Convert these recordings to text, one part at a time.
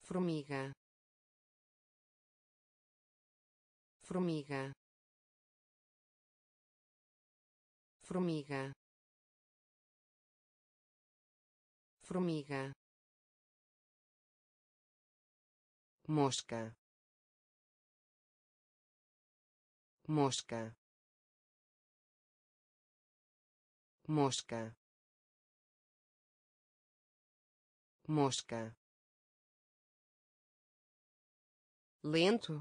formiga, formiga, formiga, formiga, mosca, mosca, mosca, mosca, lento,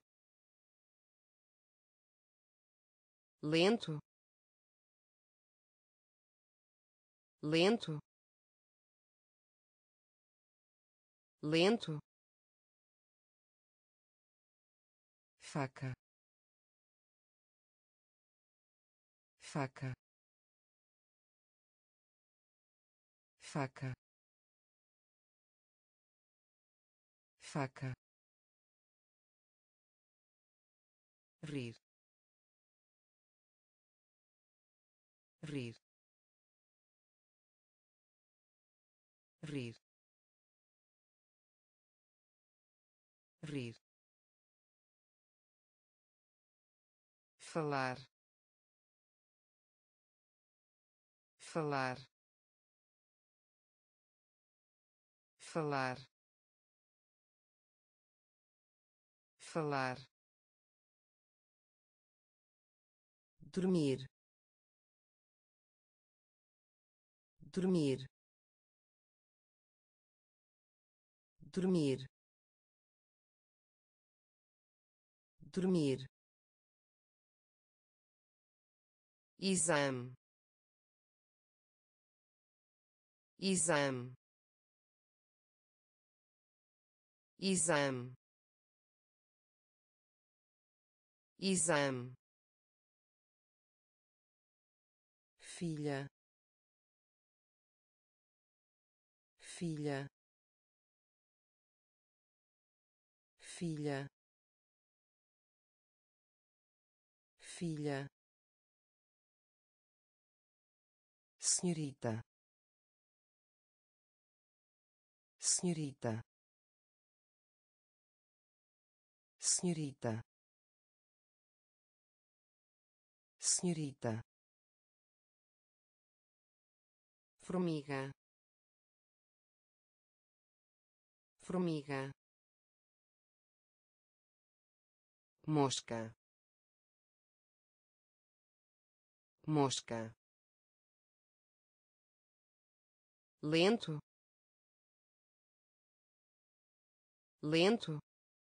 lento, lento, lento, faca, faca, faca, faca, rir, rir, rir, rir, falar, falar, falar, falar, dormir, dormir, dormir, dormir, exame, exame, exame, exame, filha, filha, filha, filha, senhorita, senhorita, senhorita, senhorita, formiga, formiga, mosca, mosca, lento, lento,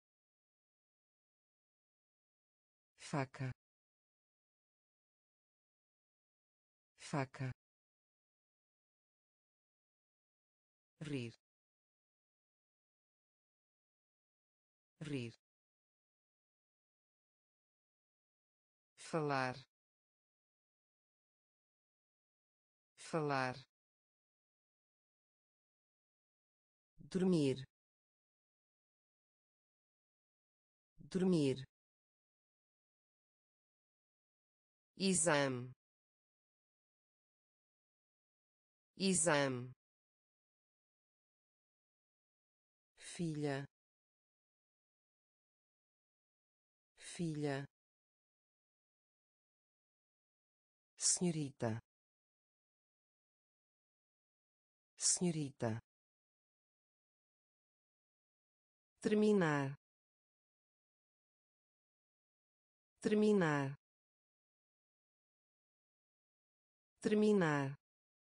faca, faca, rir, rir, falar, falar, dormir, dormir, exame, exame, filha, filha, senhorita, senhorita, terminar, terminar, terminar,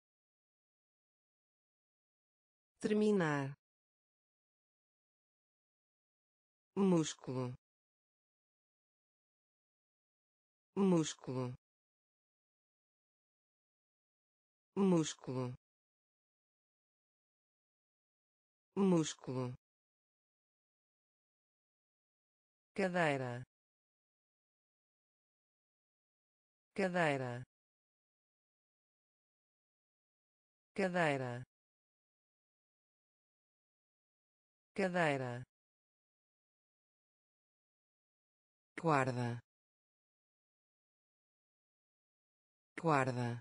terminar, músculo, músculo, músculo, músculo, cadeira, cadeira, cadeira, cadeira, guarda, guarda,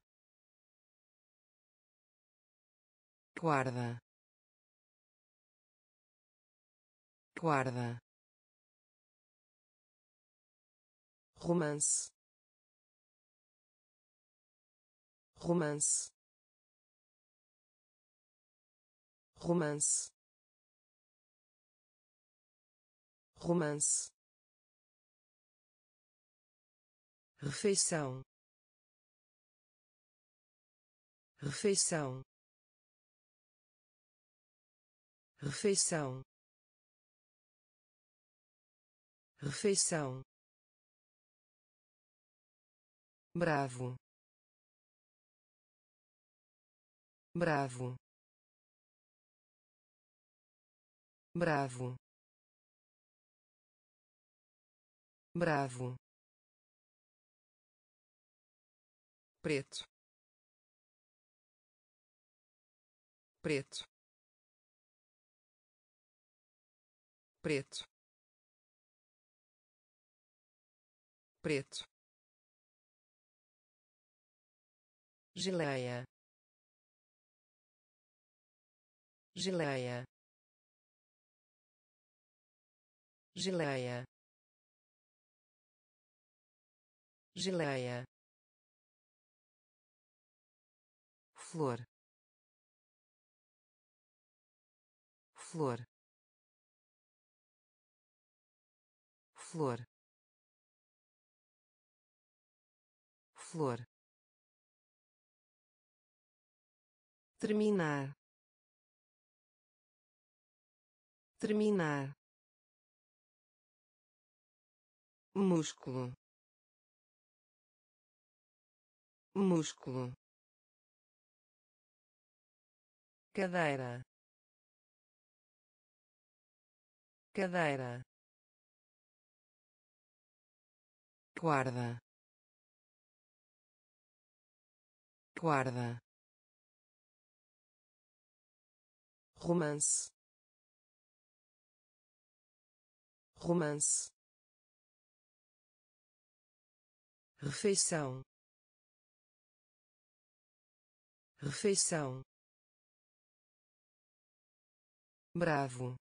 guarda, guarda, romance, romance, romance, romance, refeição, refeição, refeição, refeição, bravo, bravo, bravo, bravo, preto, preto, preto, preto, geleia, geleia, geleia, geleia, flor, flor, flor, flor, terminar, terminar, músculo, músculo, cadeira, cadeira, guarda, guarda, romance, romance, refeição, refeição, bravo,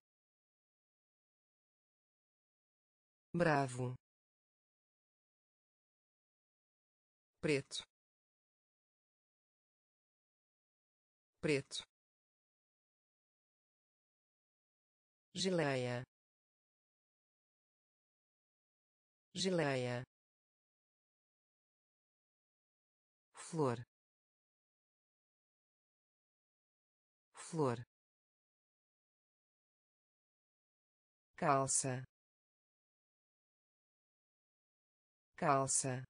bravo, preto, preto, geleia, geleia, flor, flor, calça, calça,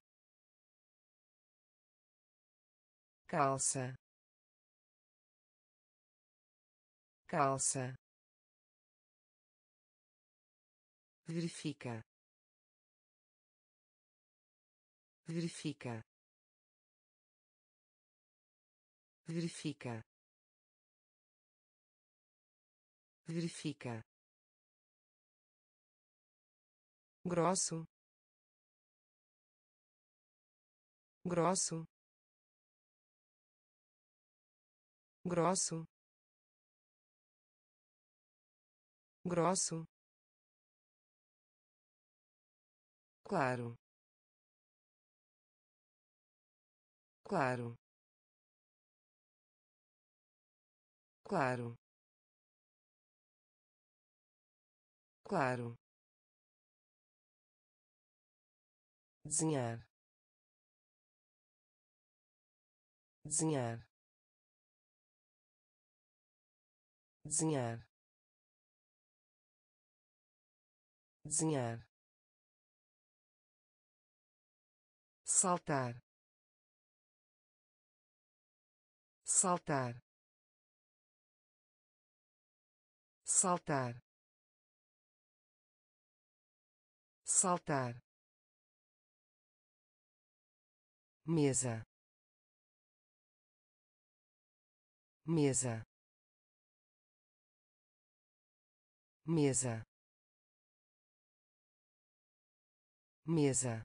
calça, calça, verifica, verifica, verifica, verifica, grosso, grosso, grosso, grosso, claro, claro, claro, claro, desenhar, desenhar, desenhar, desenhar, saltar, saltar, saltar, saltar, mesa, mesa, mesa, mesa,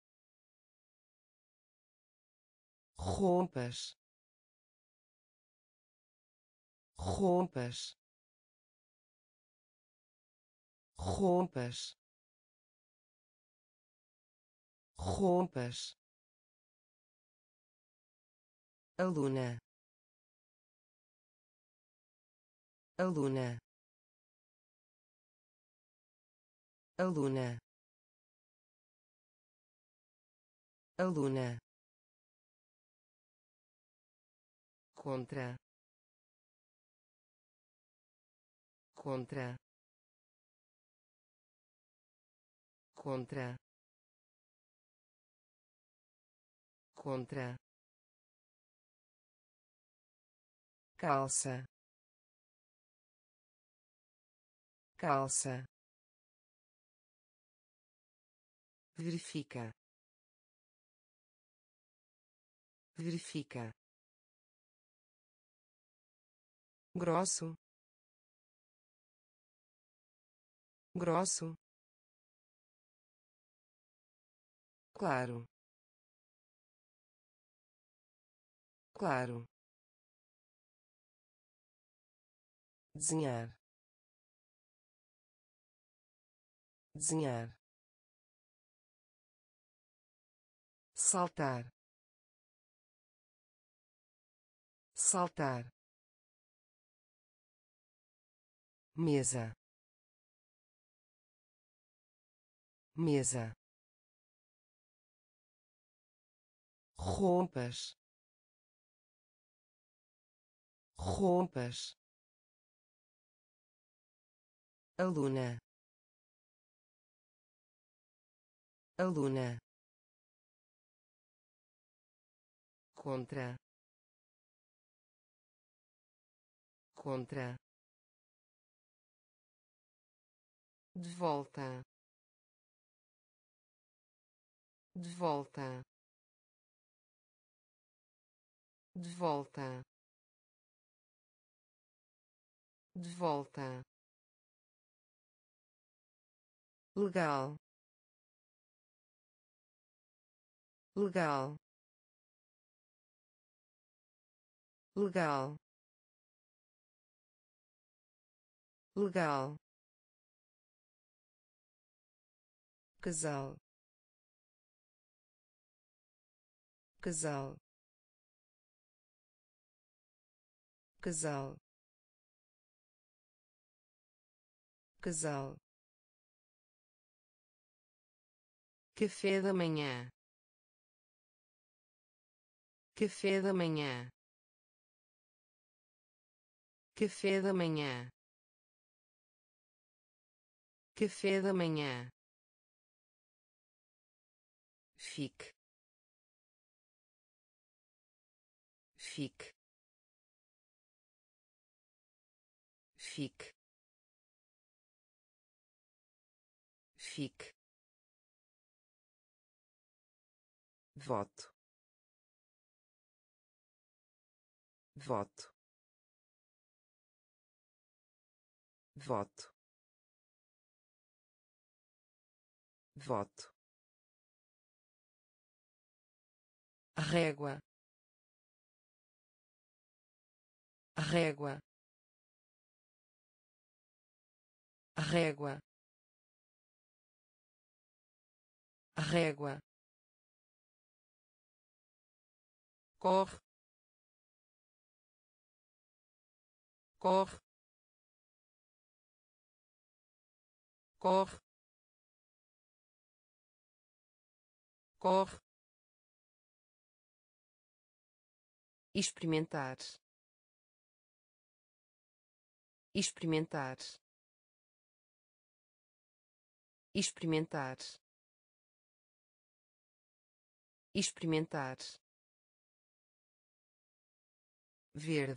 rompas, rompas, roupas, roupas, aluna, aluna, aluna, aluna, contra, contra, contra, contra, calça, calça, verifica, verifica, grosso, grosso, claro, claro, desenhar, desenhar, saltar, saltar, mesa, mesa, roupas, roupas, aluna, aluna, contra, contra, de volta, de volta, de volta, de volta, legal, legal, legal, legal, casal, casal, casal, casal, café da manhã, café da manhã, café da manhã, café da manhã, fique, fique, fique, fique, voto, voto, voto, voto, régua, régua, régua, régua, corre, corre, corre, corre, experimentar, experimentar, experimentar, experimentar, verde,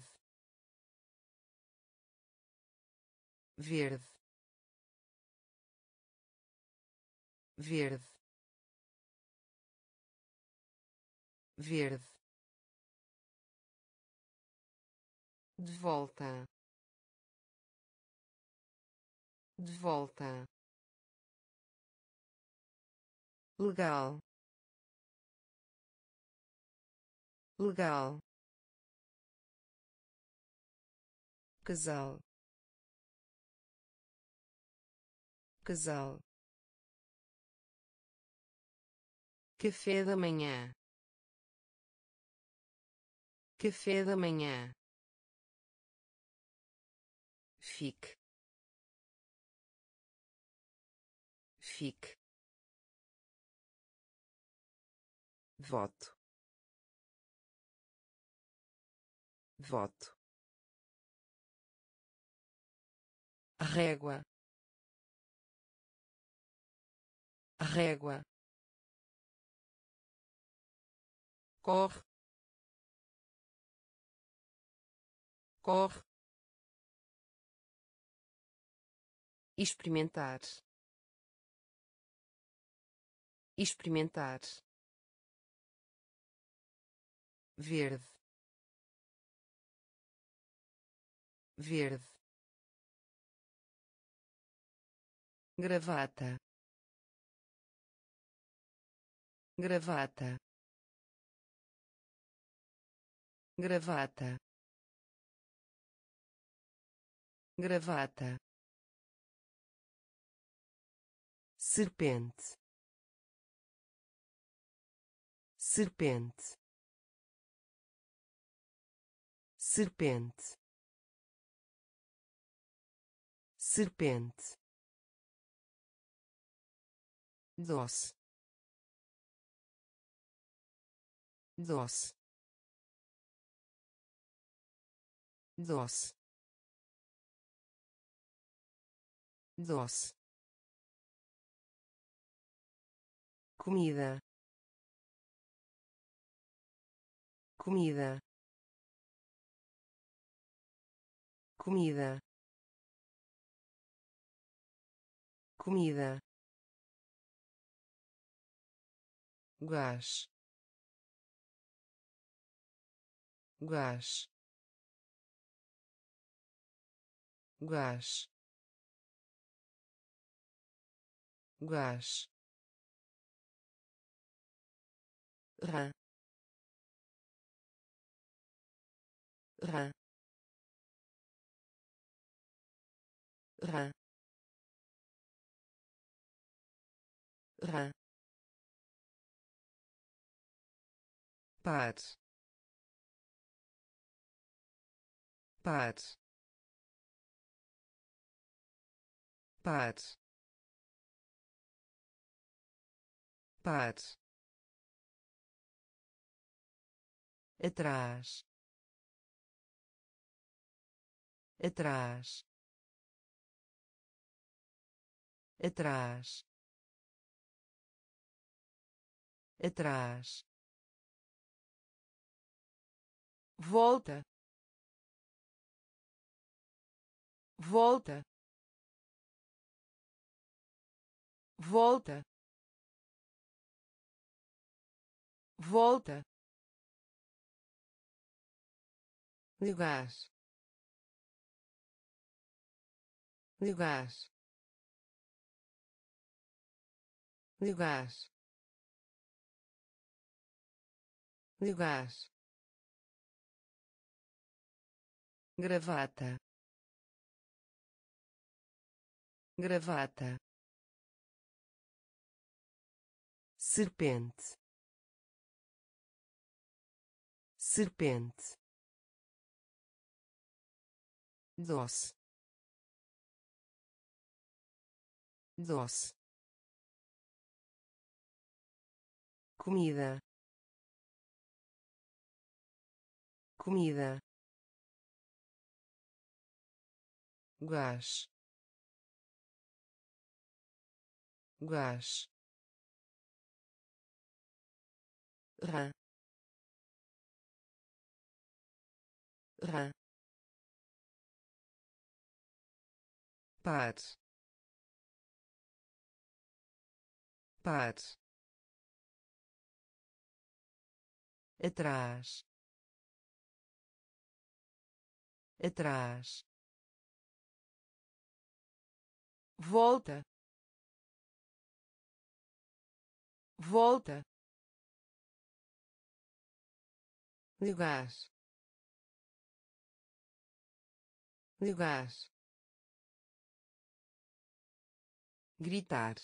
verde, verde, verde, de volta, de volta, legal, legal, casal, casal, café da manhã, café da manhã, fique, fique, voto, voto, régua, régua, corre, corre, experimentar, experimentar, verde, verde, gravata, gravata, gravata, gravata, serpente, serpente, serpente, serpente, doce, doce, doce, doce, comida, comida, comida, comida, gás, gás, gás, gás, rã, rã, rã, rã, par, par, par, par, atrás, atrás, atrás, atrás, volta, volta, volta, volta, lugar, lugar, lugar, lugar, gravata, gravata, serpente, serpente, doce, doce, comida, comida, gás, gás, rã, rã, par, par, atrás, atrás, volta, volta, lugar, lugar, gritar,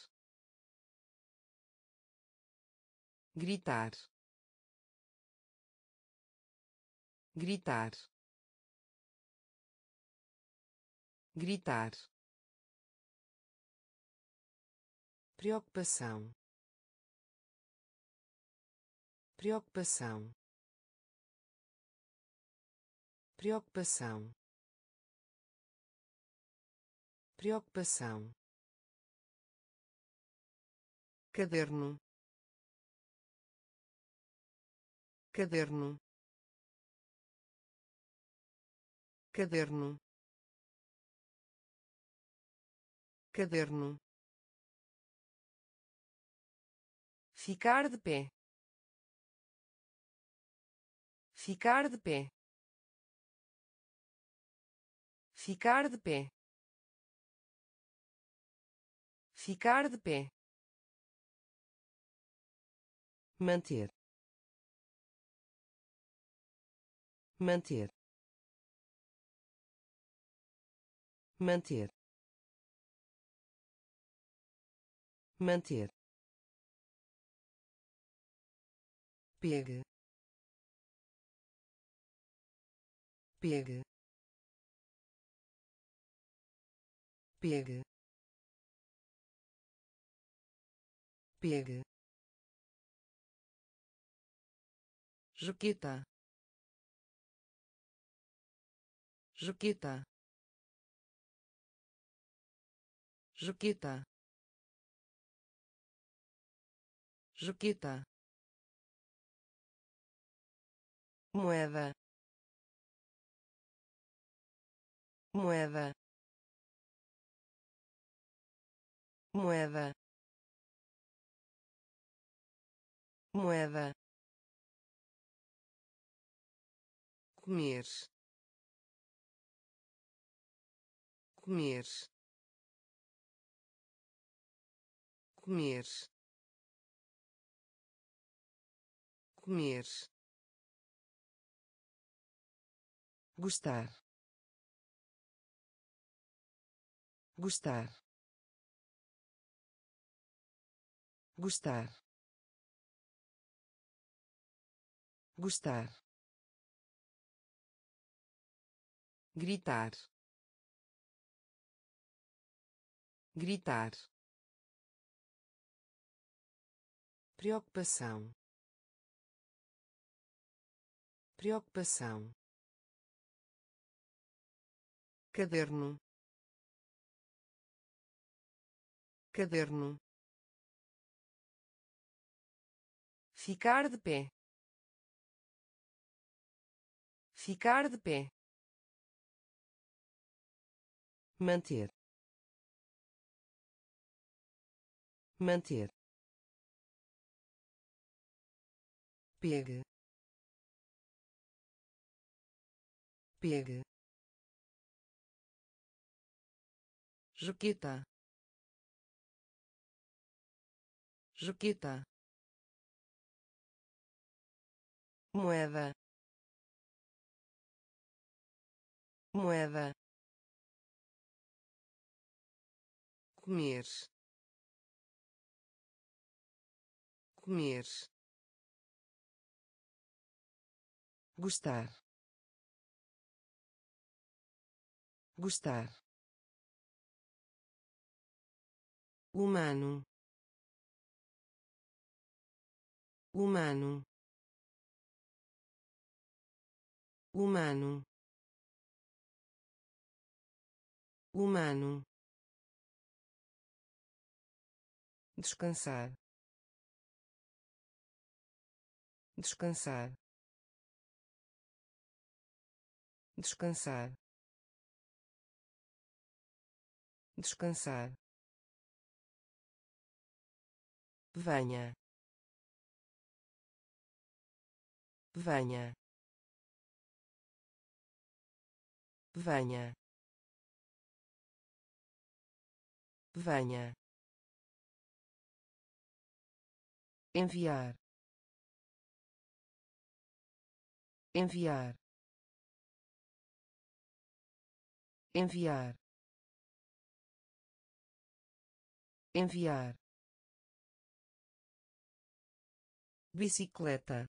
gritar, gritar, gritar, preocupação, preocupação, preocupação, preocupação, caderno, caderno, caderno, caderno, ficar de pé, ficar de pé, ficar de pé, ficar de pé, manter, manter, manter, manter, pega, pega, pega, pega, Juquita, Juquita, Juquita, Juquita, moeda, moeda, moeda, moeda, comer, comer, comer, comer, gostar, gostar, gostar, gostar, gritar, gritar, preocupação, preocupação, caderno, caderno, ficar de pé, ficar de pé, manter, manter, pega, pega, Juquita, Juquita, moeda, moeda, comer, comer, gostar, gostar, humano, humano, humano, humano, descansar, descansar, descansar, descansar, venha, venha, venha, venha, enviar, enviar, enviar, enviar, bicicleta,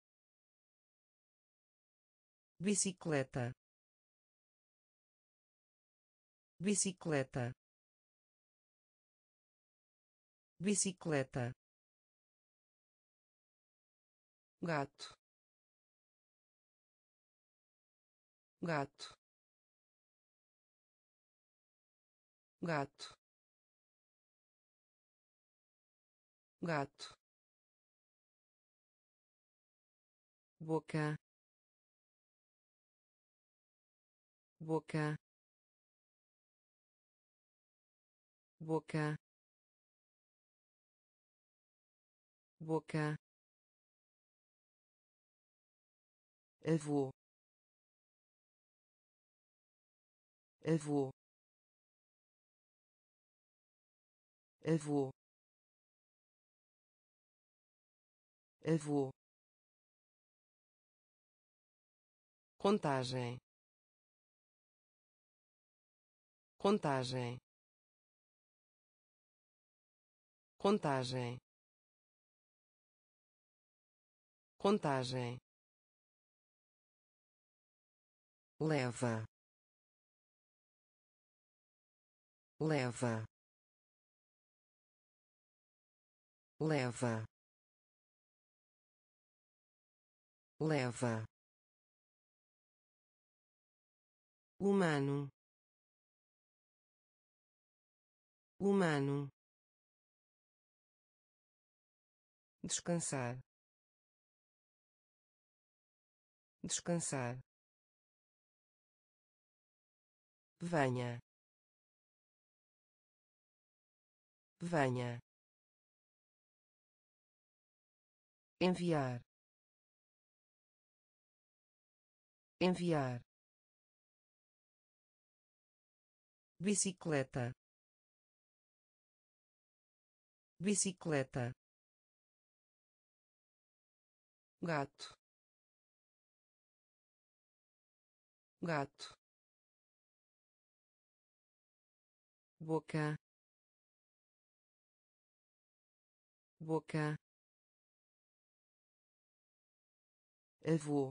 bicicleta, bicicleta, bicicleta, gato, gato, gato, gato, boca, boca, boca, boca, avô, avô, avô, avô, contagem, contagem, contagem, contagem, leva, leva, leva, leva, humano, humano, descansar, descansar, venha, venha, enviar, enviar, bicicleta, bicicleta, gato, gato, boca, boca, avô,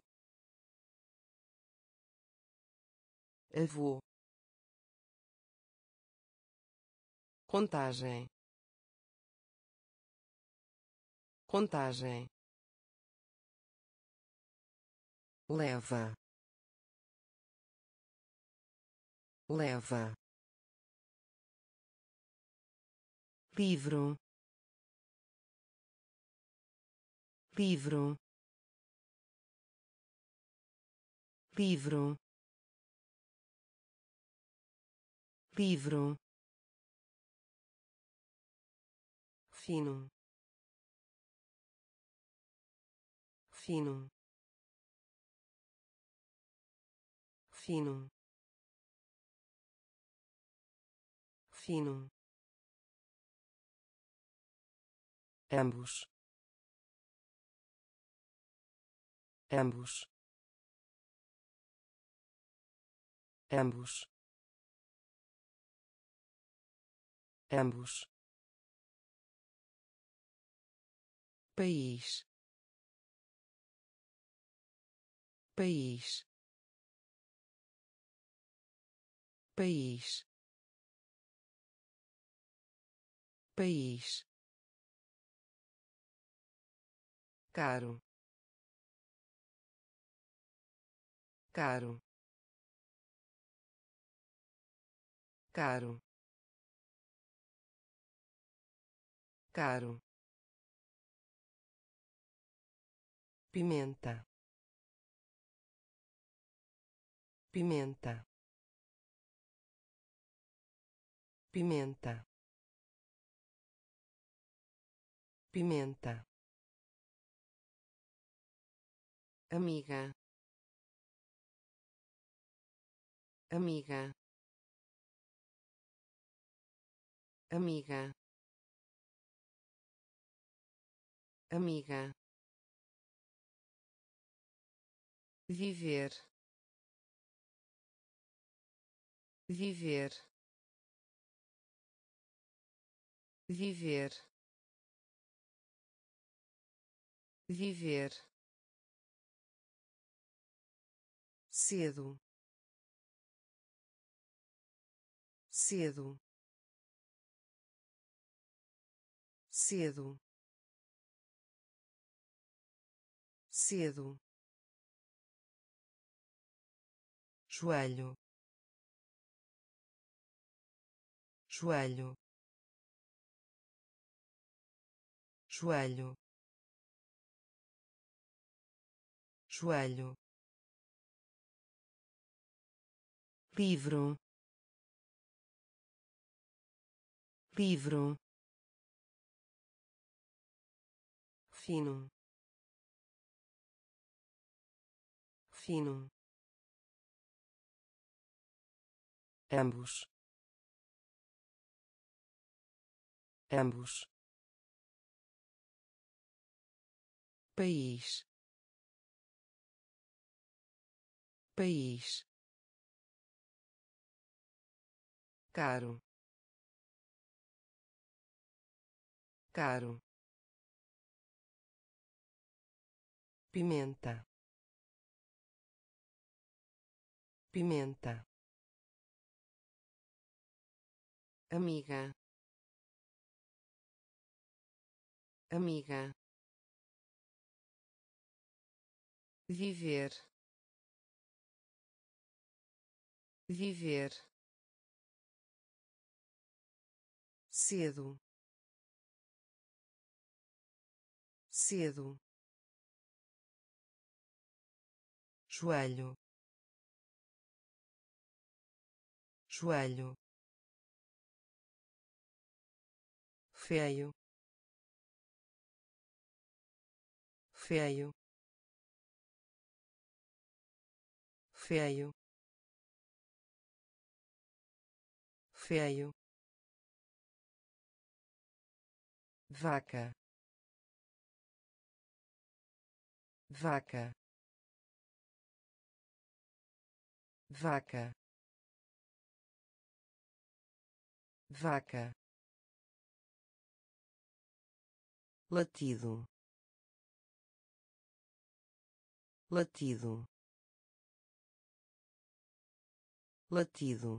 avô, contagem, contagem, leva, leva, livro, livro, livro, livro, fino, fino, fino, fino, ambos, ambos, ambos, ambos, país, país, país, país, caro, caro, caro, caro, pimenta, pimenta, pimenta, pimenta, amiga, amiga, amiga, amiga, viver, viver, viver, viver, cedo, cedo, cedo, cedo, joelho, joelho, joelho, joelho, livro, livro, fino, fino, ambos, ambos, país, país, caro, caro, pimenta, pimenta, amiga, amiga, viver, viver, cedo, cedo, joelho, joelho, feio, feio, feio, feio, vaca, vaca, vaca, vaca, latido, latido, latido,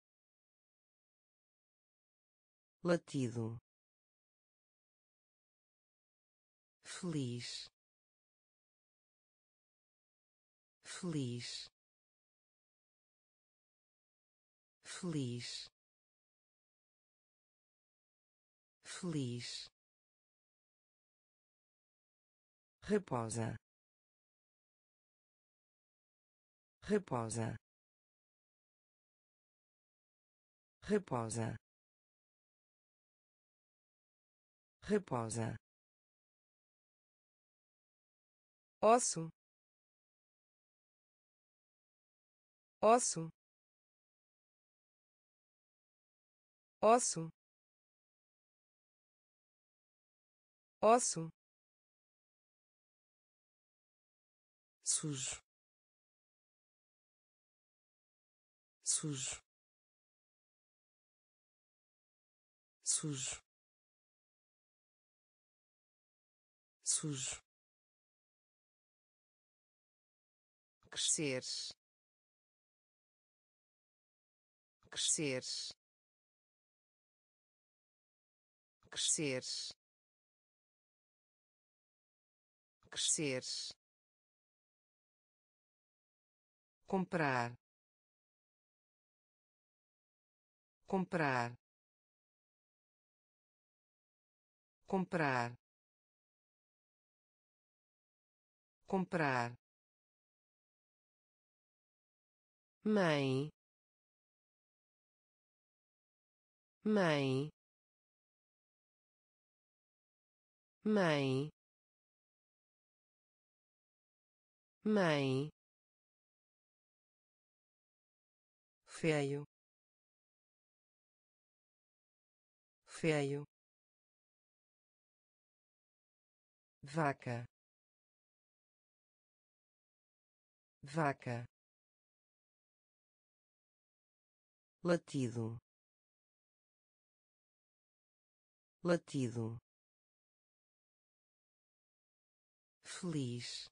latido, feliz, feliz, feliz, feliz, reposa, reposa, reposa, reposa, osso, osso, osso, osso, sujo, sujo, sujo, sujo, crescer, crescer, crescer, crescer, comprar, comprar, comprar, comprar, mãe, mãe, mãe, mãe, feio, feio, vaca, vaca, latido, latido, feliz,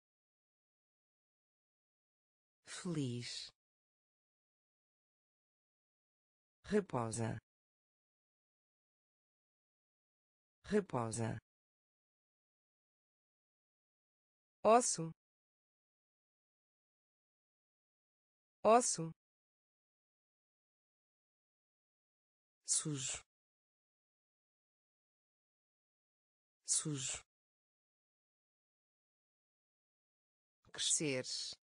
feliz, reposa, reposa, osso, osso, sujo, sujo, crescer,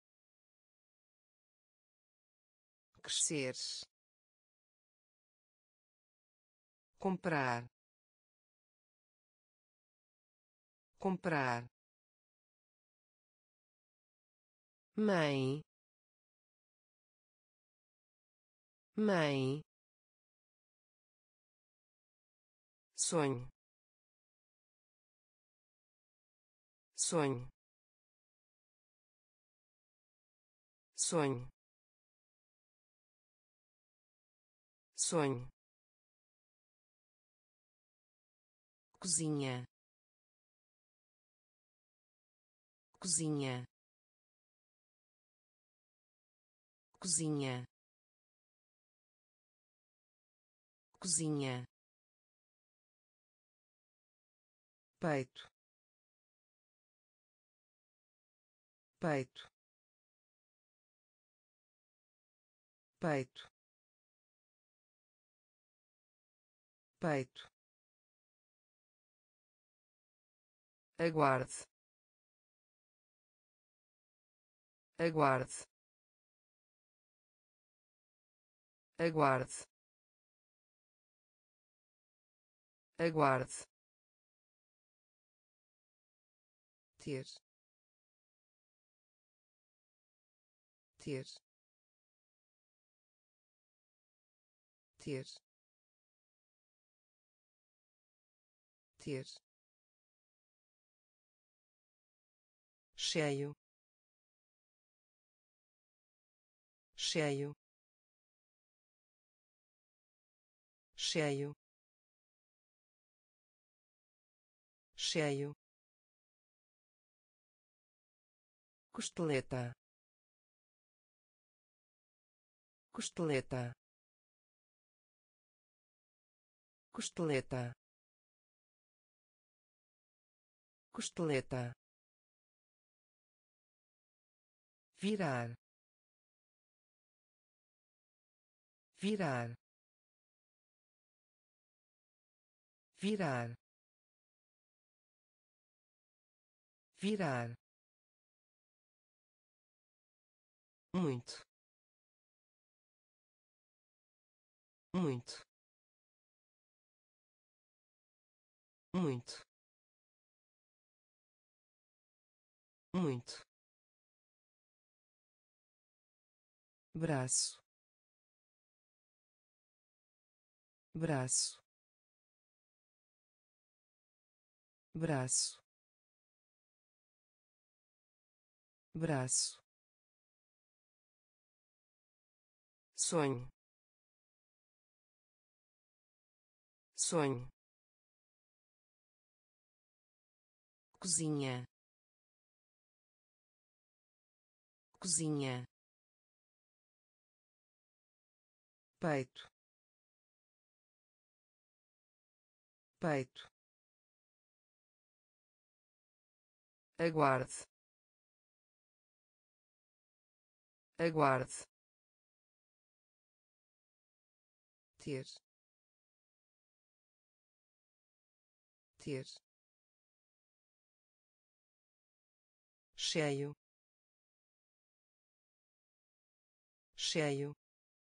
crescer, comprar, comprar, mãe, mãe, sonho, sonho, sonho, sonho, cozinha, cozinha, cozinha, cozinha, peito, peito, peito, peito, aguarde, aguarde, aguarde, aguarde, ter, ter, ter, ter, cheio, cheio, cheio, cheio, costeleta, costeleta, costeleta, costeleta, virar, virar, virar, virar, muito, muito, muito, muito, braço, braço, braço, braço, sonho, sonho, cozinha, cozinha, peito, peito, aguarde, aguarde, ter, ter, cheio, cheio,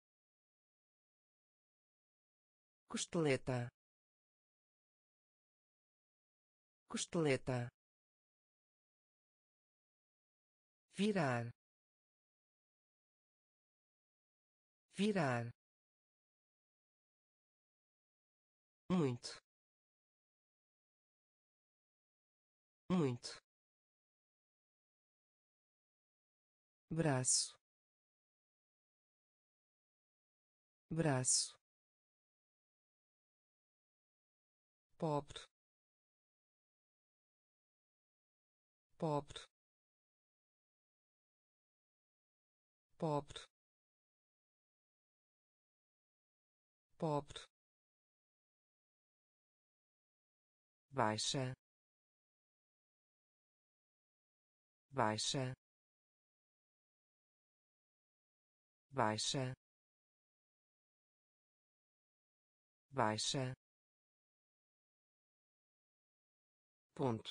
costeleta, costeleta, virar, virar, muito, muito, braço, braço, pobre, pobre, pobre, pobre, baixa, baixa, baixa, baixa, ponto,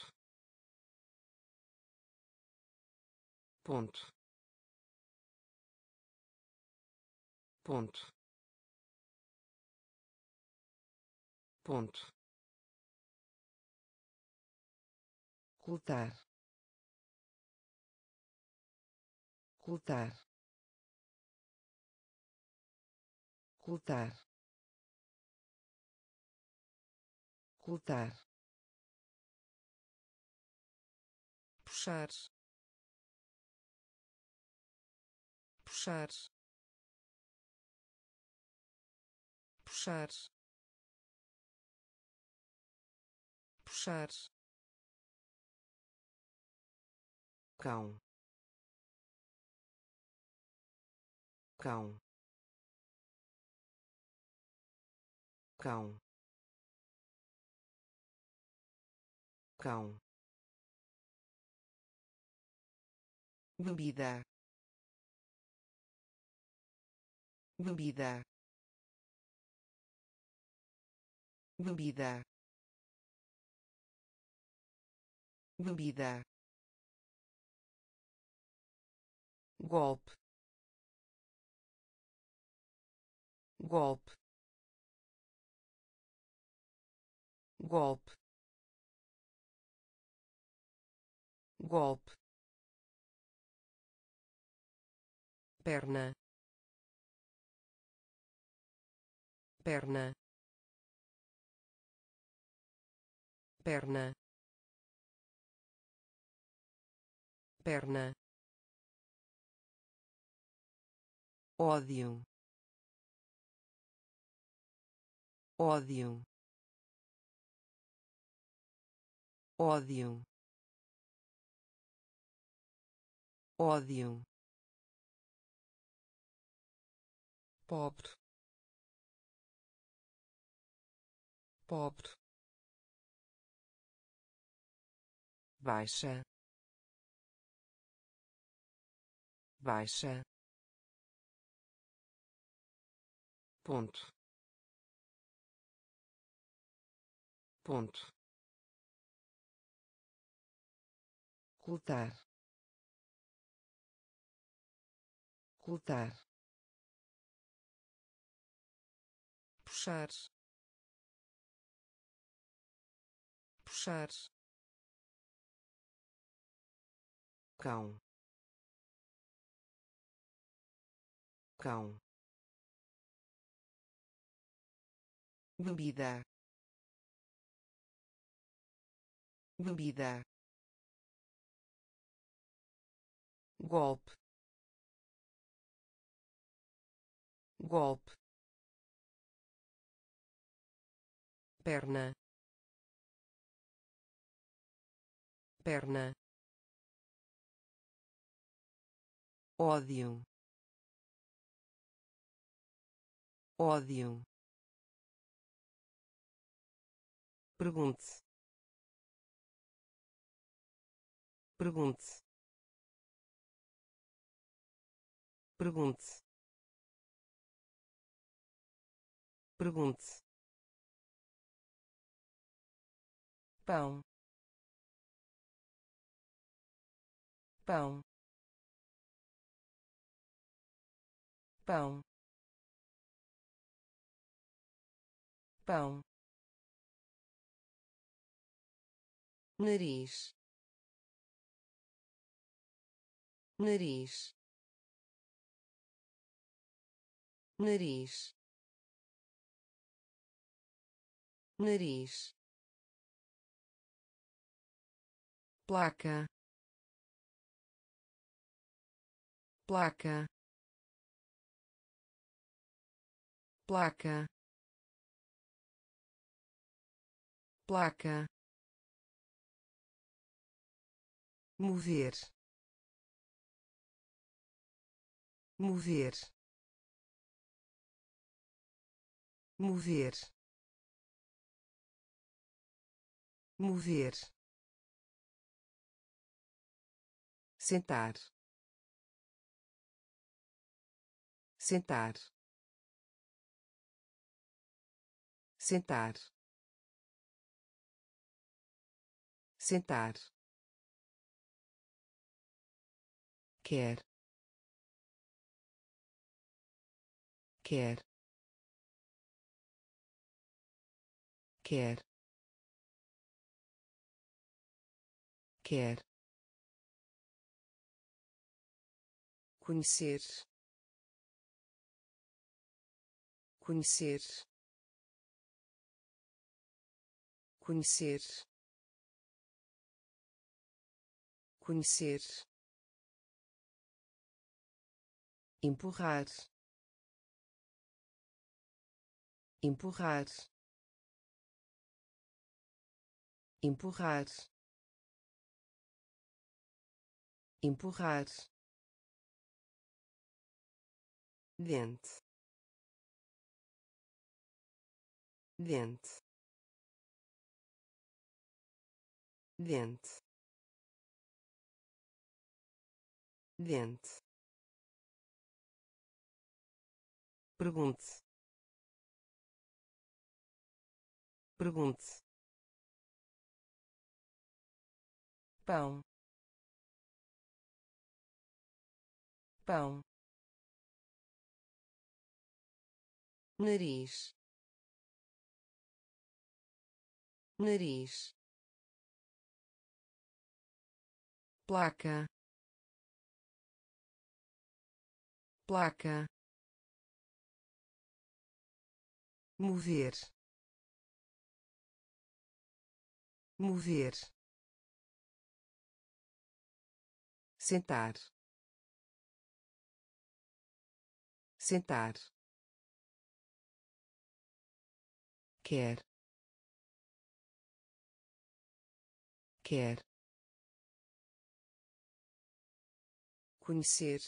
ponto, ponto, ponto, ocultar, ocultar, ocultar, ocultar, puxar, puxar, puxar, puxar, cão, cão, cão, cão, bebida, bebida, bebida, bebida, golpe, golpe, golpe, golpe, perna, perna, perna, perna, ódio, ódio, ódio, ódio, pobre, pobre, baixa, baixa, ponto, ponto, ocultar, ocultar, puxar, puxar, cão, cão, bebida, bebida, golpe, golpe, perna, perna, ódio, ódio, pergunte, pergunte, pergunte, pergunte, pão, pão, pão, pão, nariz, nariz, nariz, nariz, placa, placa, placa, placa, mover, mover, mover, mover, sentar, sentar, sentar, sentar, quer, quer, quer, quer, conhecer, conhecer, conhecer, conhecer, empurrar, empurrar, empurrar, empurrar, dente, dente, dente, dente, pergunte, pergunte, pão, pão, nariz, nariz, placa, placa, mover, mover, sentar, sentar, quer, quer, conhecer,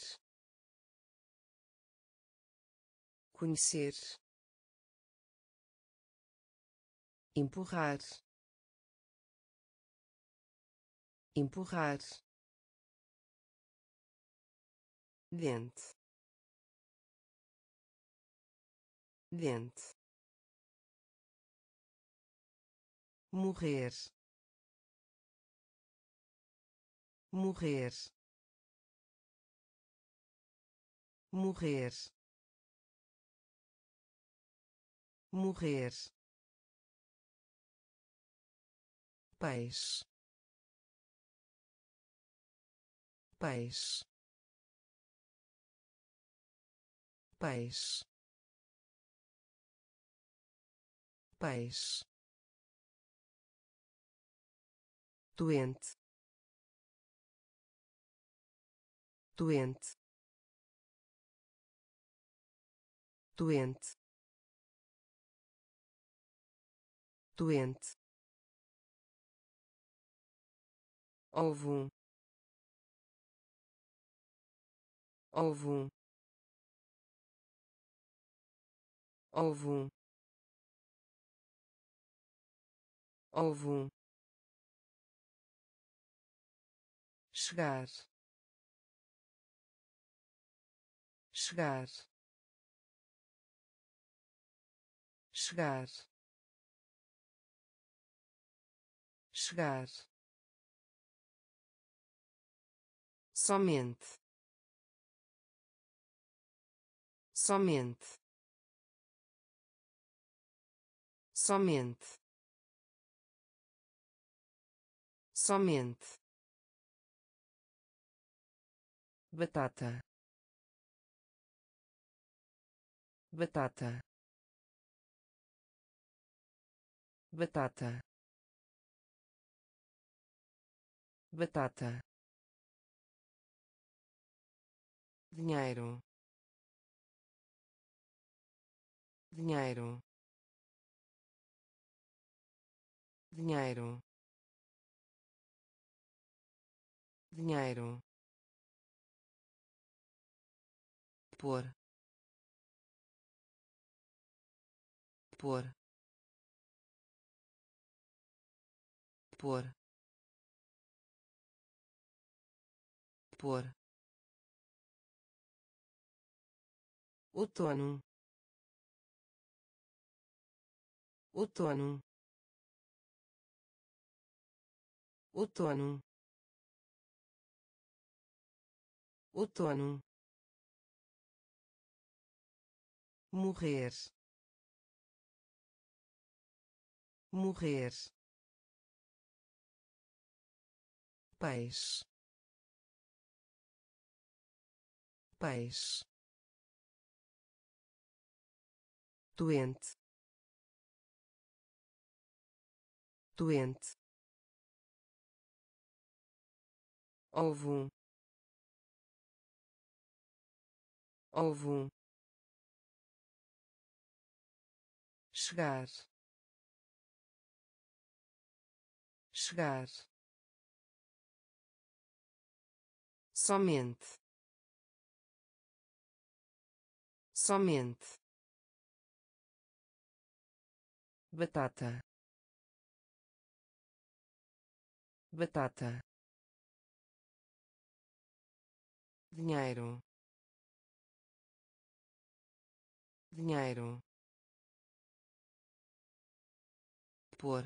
conhecer, empurrar, empurrar, dente, dente, morrer, morrer, morrer, morrer, peixe, peixe, peixe, peixe, doente, doente, doente, doente, ovo, ovo, ovo, ovo, chegar, chegar, chegar, chegar, somente, somente, somente, somente, batata, batata, batata, batata, dinheiro, dinheiro, dinheiro, dinheiro, pôr, pôr, pôr, pôr, outono, outono, outono, outono, morrer, morrer, peixe, peixe, doente, doente, ovo, ovo, chegar, chegar, somente, somente, batata, batata, dinheiro, dinheiro, pôr,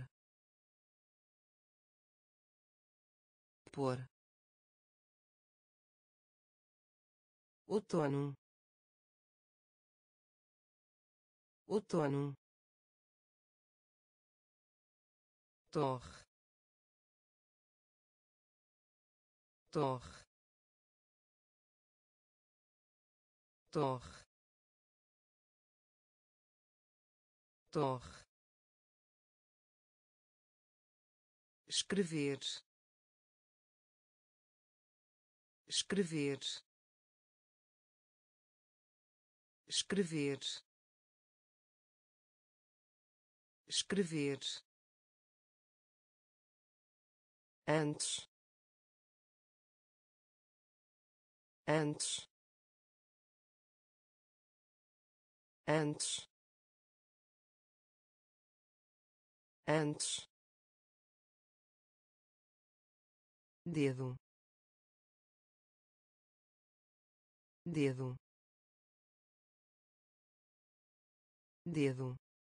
pôr, outono, outono, torre, torre, torre, torre, escrever, escrever, escrever, escrever, antes, antes, antes, antes, dedo, dedo, dedo,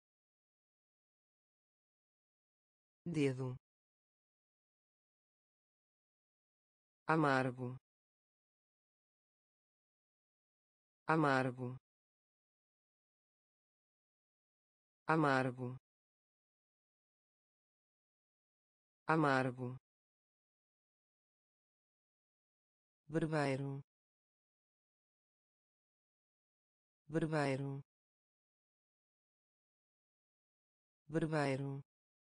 dedo, amargo, amargo, amargo, amargo, berbeiro, berbeiro, berbeiro,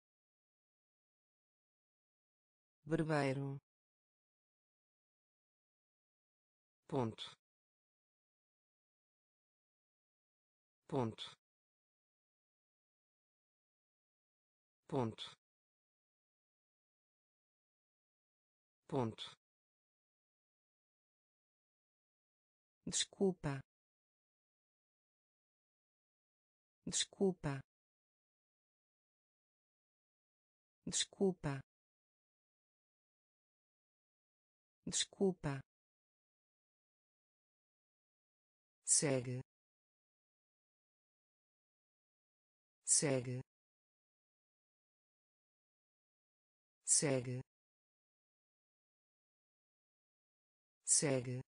berbeiro, ponto, ponto, ponto, ponto, desculpa, desculpa, desculpa, desculpa, segue, segue, segue, segue,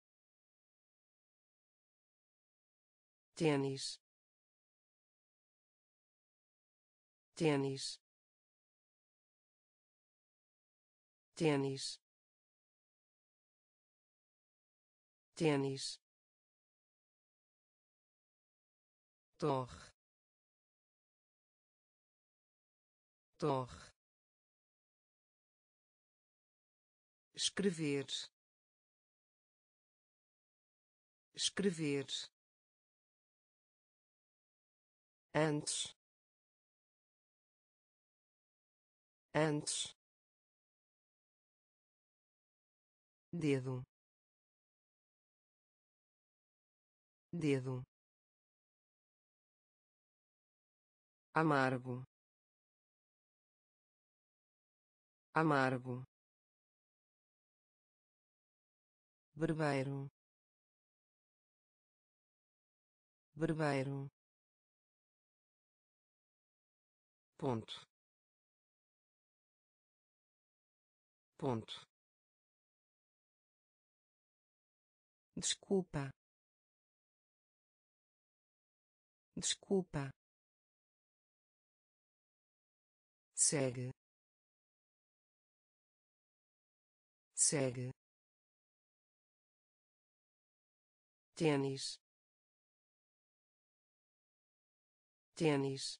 tênis, tênis, tênis, tênis, torre, torre, escrever, escrever, antes, antes, dedo, dedo, amargo, amargo, berbeiro, berbeiro, ponto, ponto, desculpa, desculpa, segue, segue, tênis, tênis,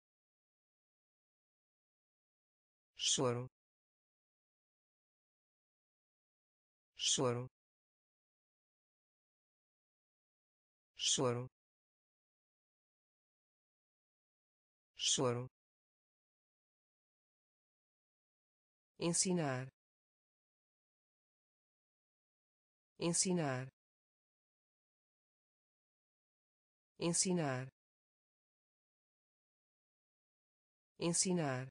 choro, choro, choro, choro, ensinar, ensinar, ensinar, ensinar,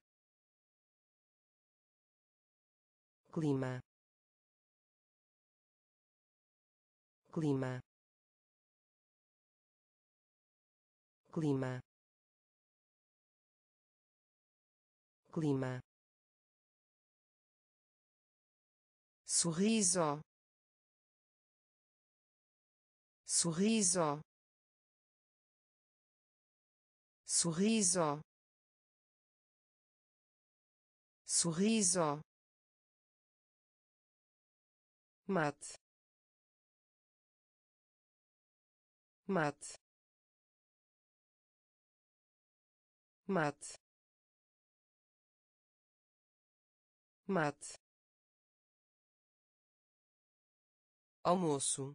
clima, clima, clima, clima, sorriso, sorriso, sorriso, sorriso, mate, mate, mate, mate, almoço,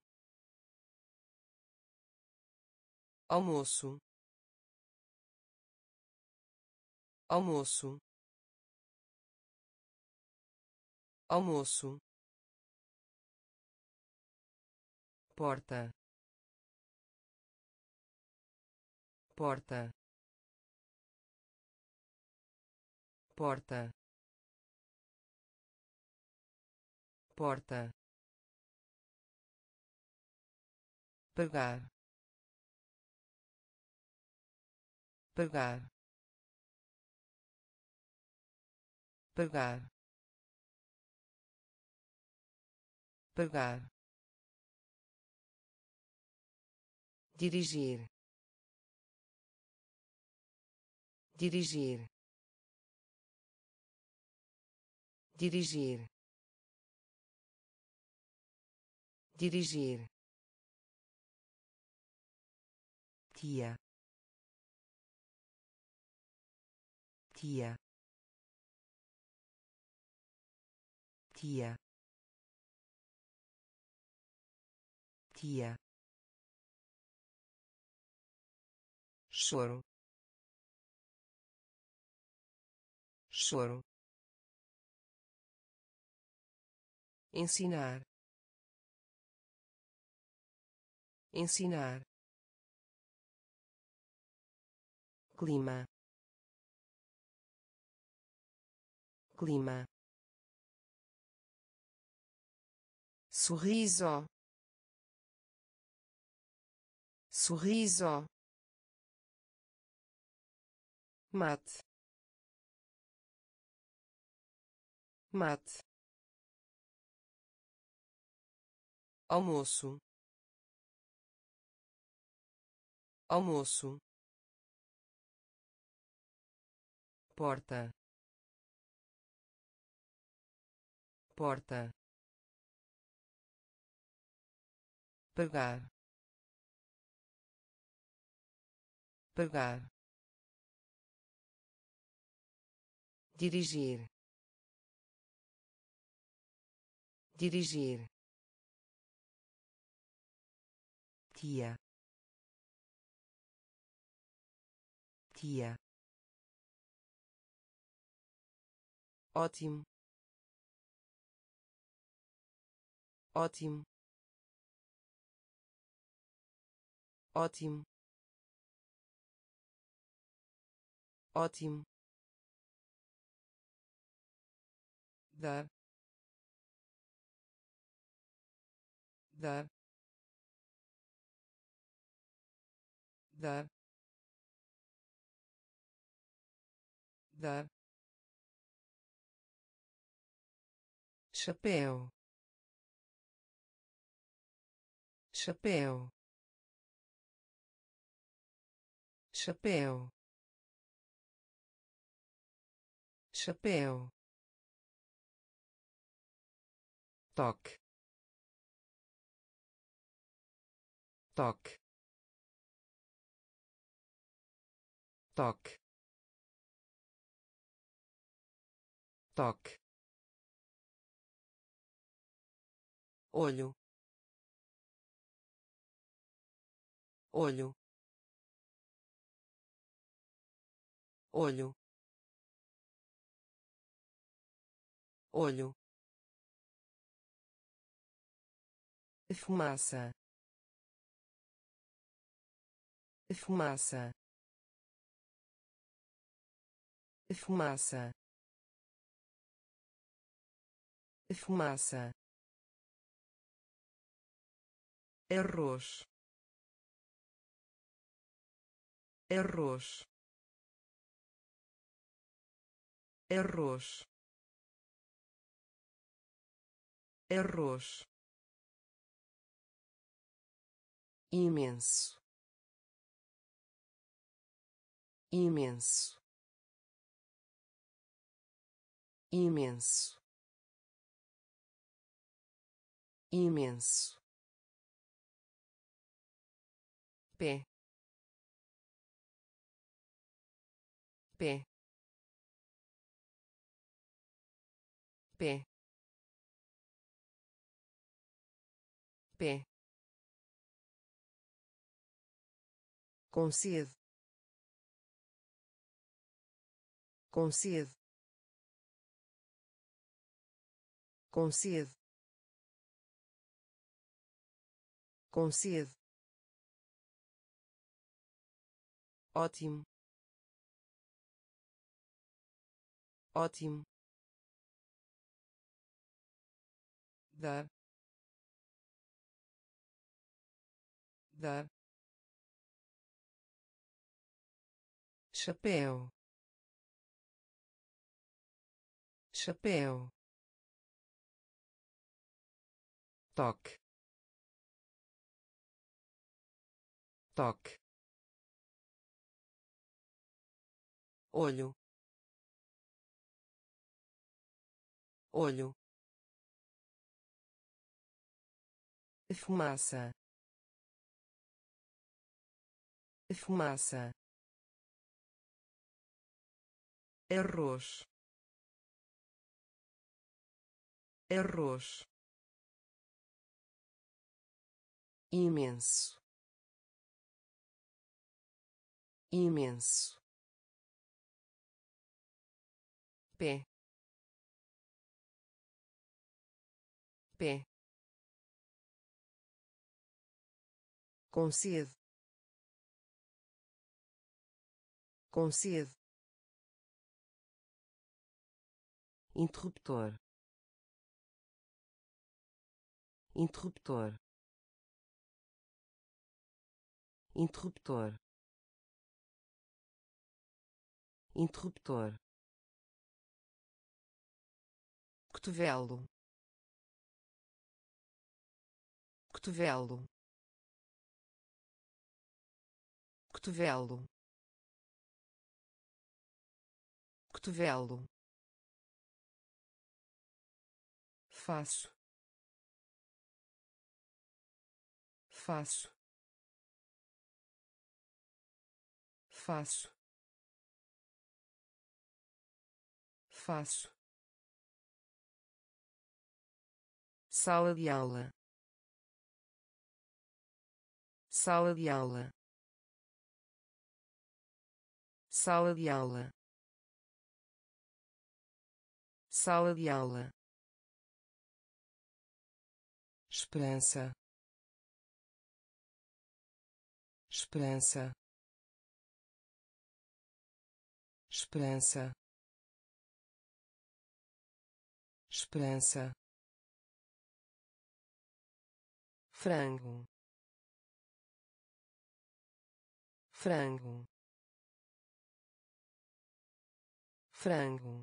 almoço, almoço, almoço, porta, porta, porta, porta, pagar, pagar, pagar, pagar, dirigir, dirigir, dirigir, dirigir, tia, tia, tia, tia, choro, choro, ensinar, ensinar, clima, clima, sorriso, sorriso, mate, mate, almoço, almoço, porta, porta, pagar, pagar, dirigir, dirigir, tia, tia, ótimo, ótimo, ótimo, ótimo, dar, dar, dar, dar, chapéu, chapéu, chapéu, chapéu, toque, toque, toque, toque, olho, olho, olho, olho, fumaça, fumaça, fumaça, fumaça, arroz, arroz, arroz, arroz, imenso, imenso, imenso, imenso, pé, pé, pé, pé, concede, concede, concede, concede, ótimo, ótimo, dar, dar, chapéu, chapéu, toque, toque, olho, olho, fumaça, fumaça, arroz, arroz, imenso, imenso, pé, pé, concede, concede, interruptor, interruptor, interruptor, interruptor, cotovelo, cotovelo, cotovelo, cotovelo, faço, faço, faço, faço, sala de aula, sala de aula, sala de aula, sala de aula, esperança, esperança, esperança, esperança, frango, frango, frango,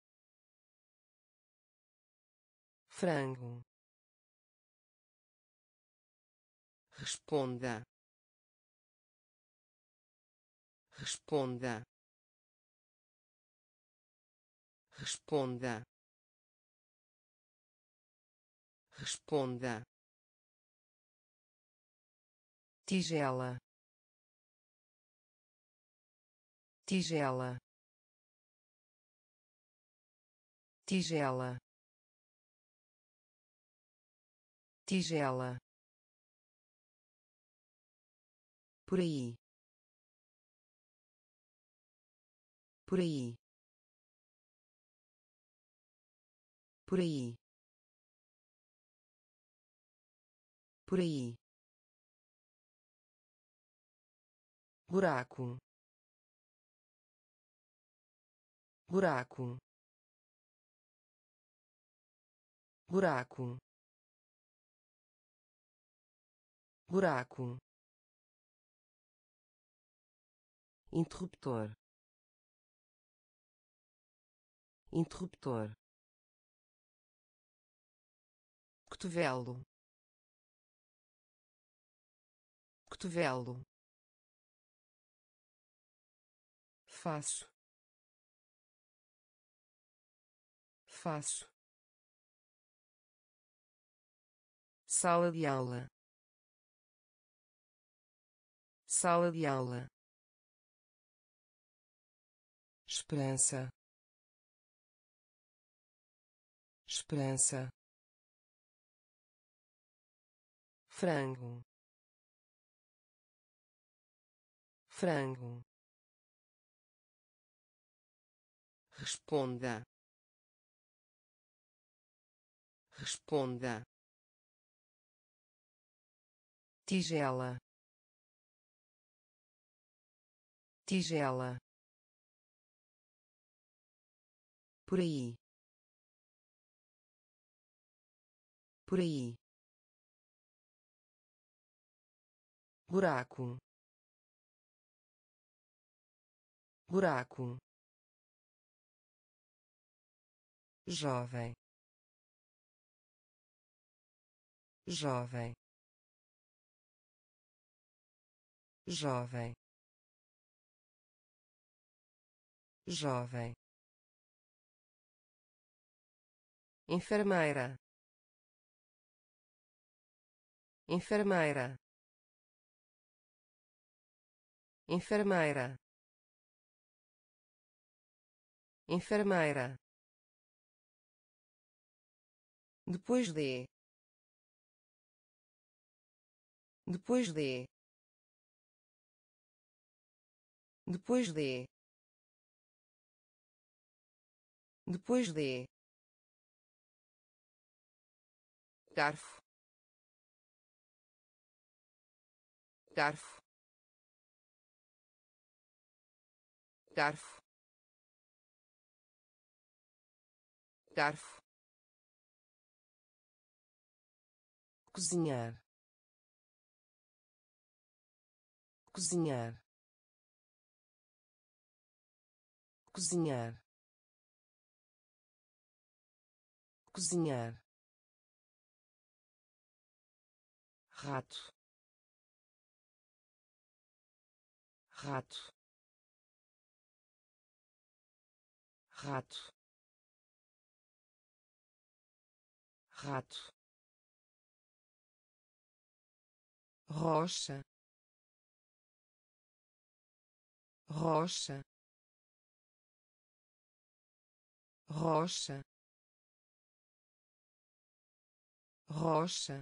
frango, responda, responda, responda, responda, tigela, tigela, tigela, tigela, por aí, por aí, por aí, por aí, buraco, buraco, buraco, buraco, interruptor, interruptor, cotovelo, cotovelo, faço, faço, sala de aula, sala de aula, esperança, esperança, frango, frango, responda, responda, tigela, tigela, por aí, por aí, buraco, buraco, jovem, jovem, jovem, jovem, enfermeira, enfermeira, enfermeira, enfermeira, depois de, depois de, depois de, depois de, garfo, garfo, garfo, garfo, cozinhar, cozinhar, cozinhar, cozinhar, rato, rato, rato, rato, rocha, rocha, rocha, rocha,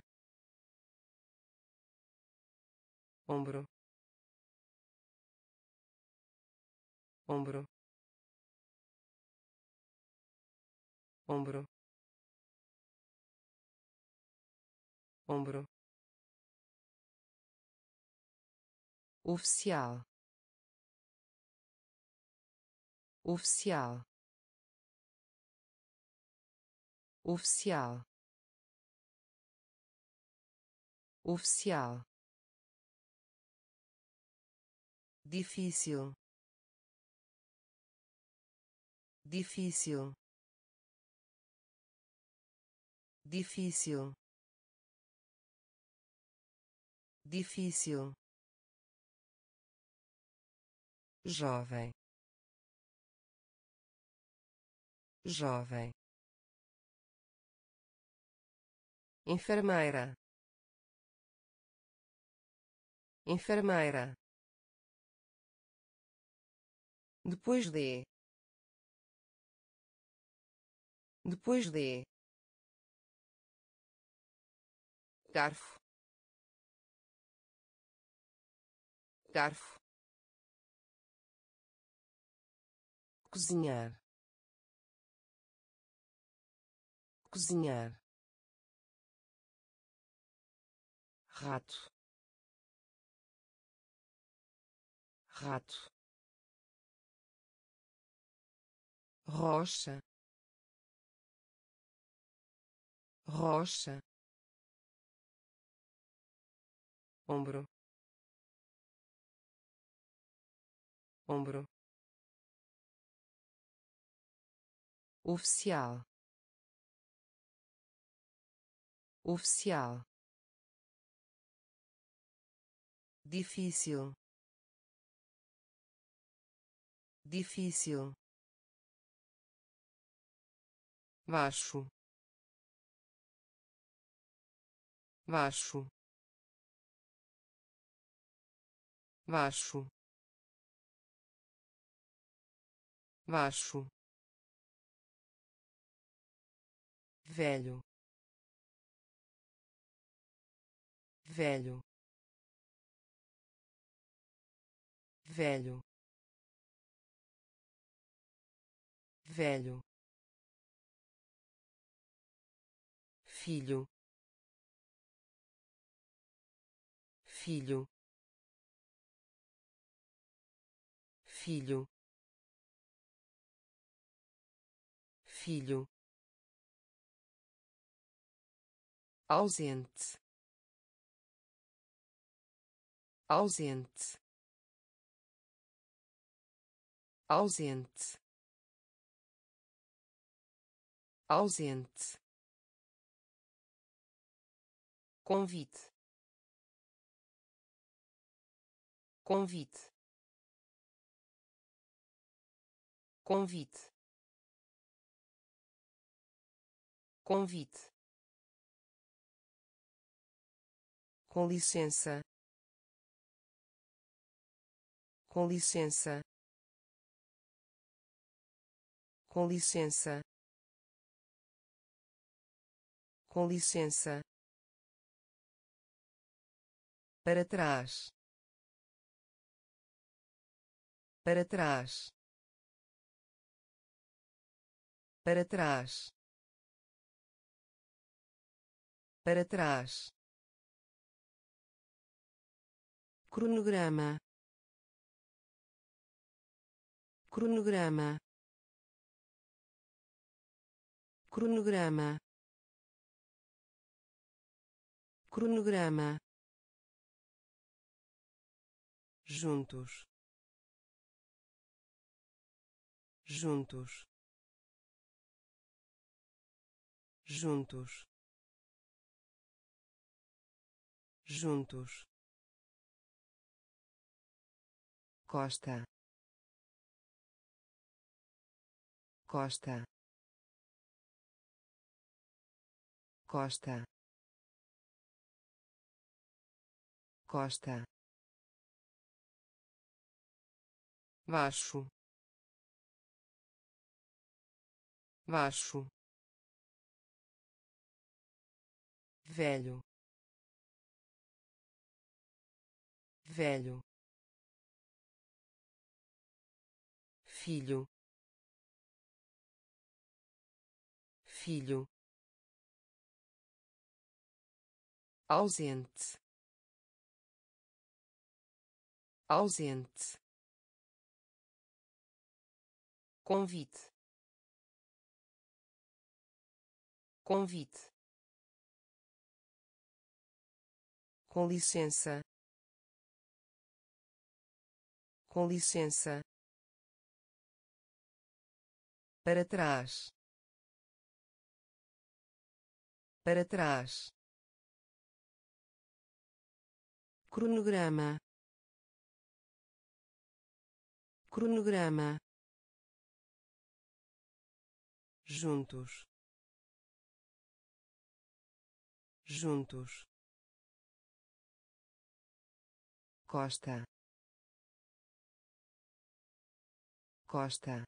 ombro, ombro, ombro, ombro, oficial, oficial, oficial, oficial, difícil, difícil, difícil, difícil, jovem, jovem, enfermeira, enfermeira, depois de, depois de, garfo, garfo, cozinhar, cozinhar, rato, rato, rocha, rocha, ombro, ombro, oficial, oficial, difícil, difícil, baixo, baixo, baixo, baixo, velho, velho, velho, velho, filho, filho, filho, filho, ausente, ausente, ausente, ausente, convite, convite, convite, convite, com licença, com licença, com licença, com licença, para trás, para trás, para trás, para trás, cronograma, cronograma, cronograma, cronograma, juntos, juntos, juntos, juntos, costa, costa, costa, costa, baixo, baixo, velho, velho, filho, filho, ausente, ausente, convite, convite, com licença, com licença, para trás, para trás, cronograma, cronograma, juntos, juntos, costa, costa,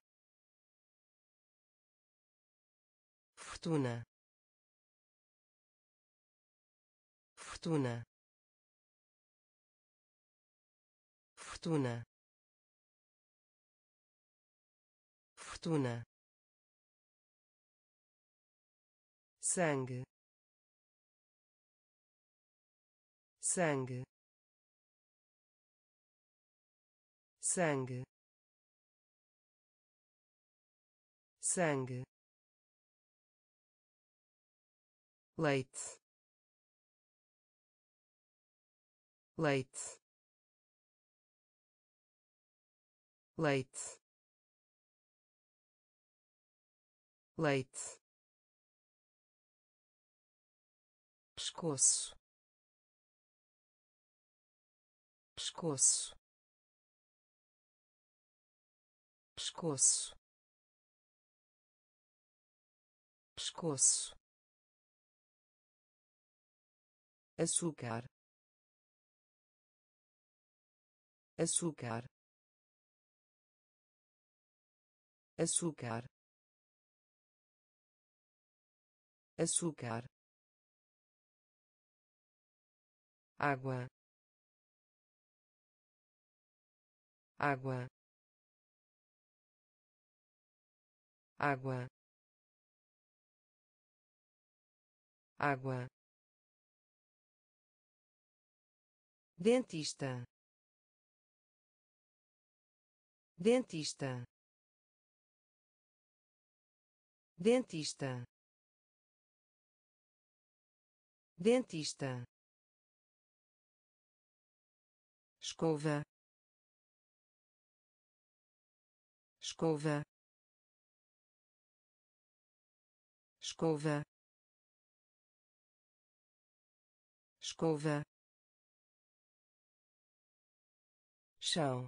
fortuna, fortuna, fortuna, fortuna, sangue, sangue, sangue, sangue, leite, leite, leite, leite, pescoço, pescoço, pescoço, pescoço, açúcar, açúcar, açúcar, açúcar, água, água, água, água, dentista, dentista, dentista, dentista, escova, escova, escova, escova, chão,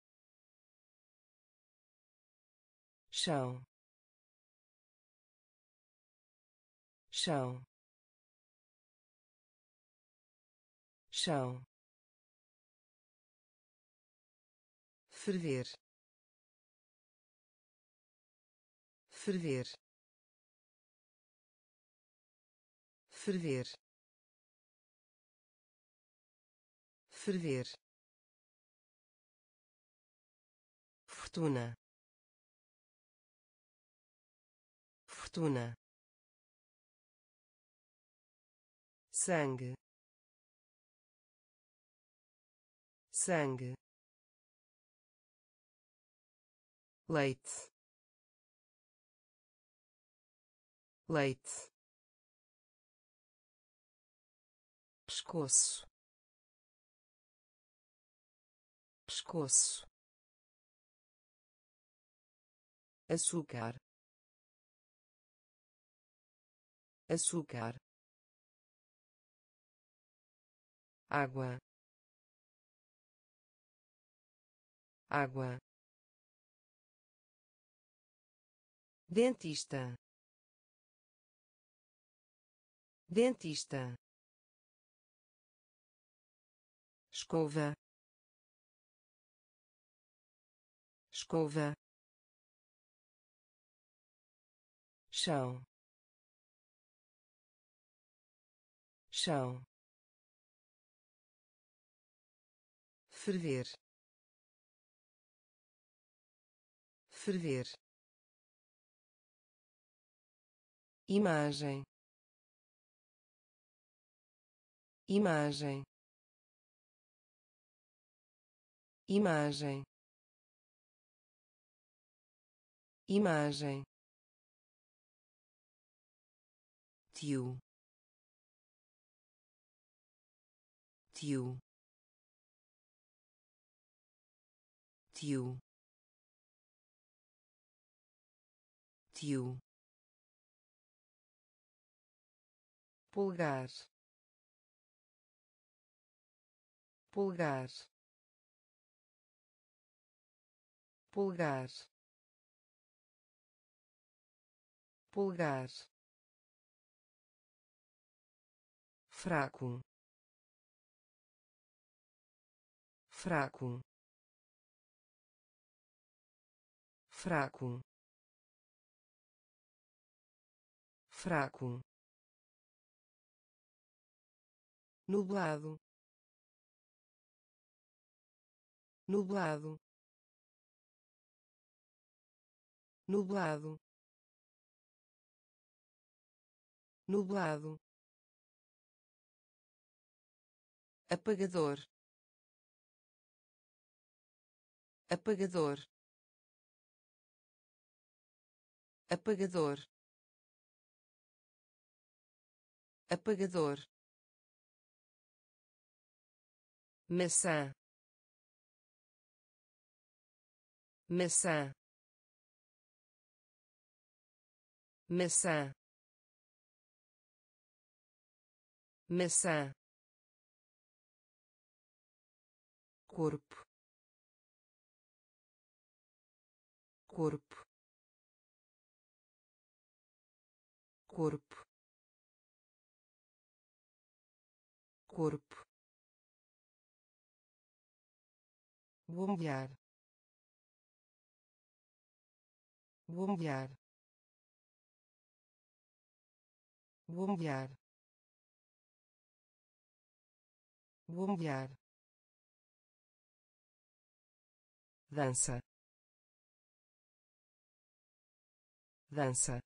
chão, chão, chão, ferver, ferver, ferver, ferver, fortuna, fortuna, sangue, sangue, leite, leite, pescoço, pescoço, açúcar, açúcar, água, água, dentista, dentista, escova, escova, chão, chão, ferver, ferver, imagem, imagem, imagem, imagem, tio, tio, tio, tio, pulgar, pulgar, pulgar, pulgar, fraco, fraco, fraco, fraco, nublado, nublado, nublado, nublado, apagador, apagador, apagador, apagador, maçã, maçã, maçã, maçã, corpo, corpo, corpo, corpo, bombear, bombear, bombear, bombear, dança, dança,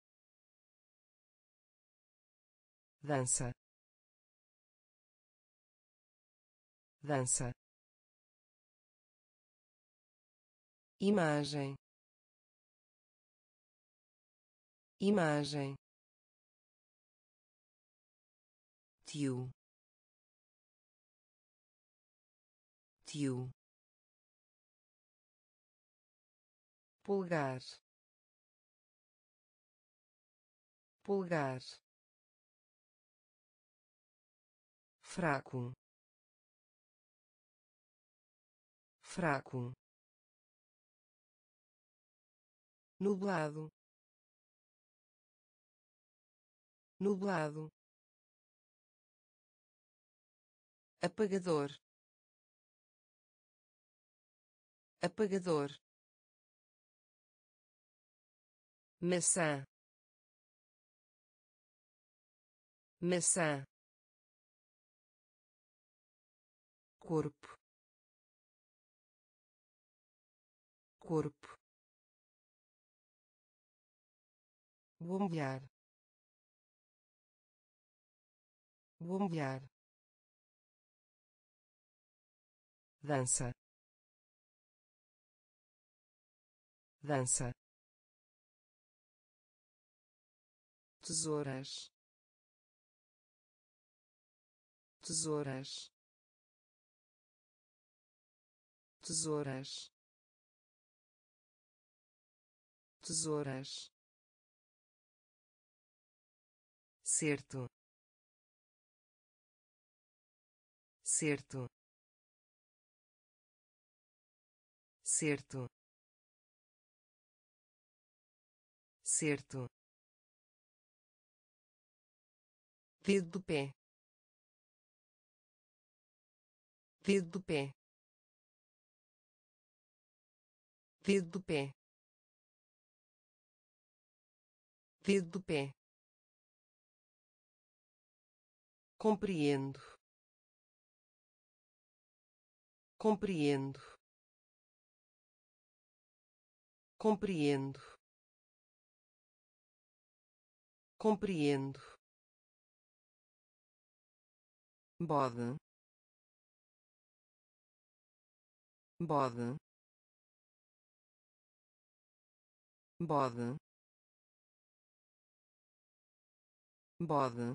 dança, dança, imagem, imagem, tio, tio, pulgar, pulgar, fraco, fraco, nublado, nublado, apagador, apagador, maçã, maçã, corpo, corpo, bombear, bombear, dança, dança, tesouras, tesouras, tesouras, tesouras, certo, certo, certo, certo, dedo do pé, dedo do pé, dedo do pé, dedo do pé, compreendo, compreendo, compreendo, compreendo, bode, bode, bode, bode,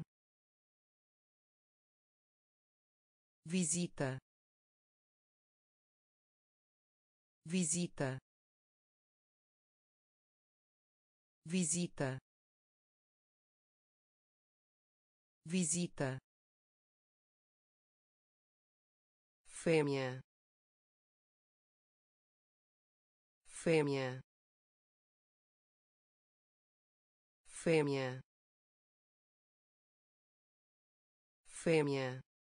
visita, visita, visita, visita, fêmea, fêmea, fêmea, fêmea,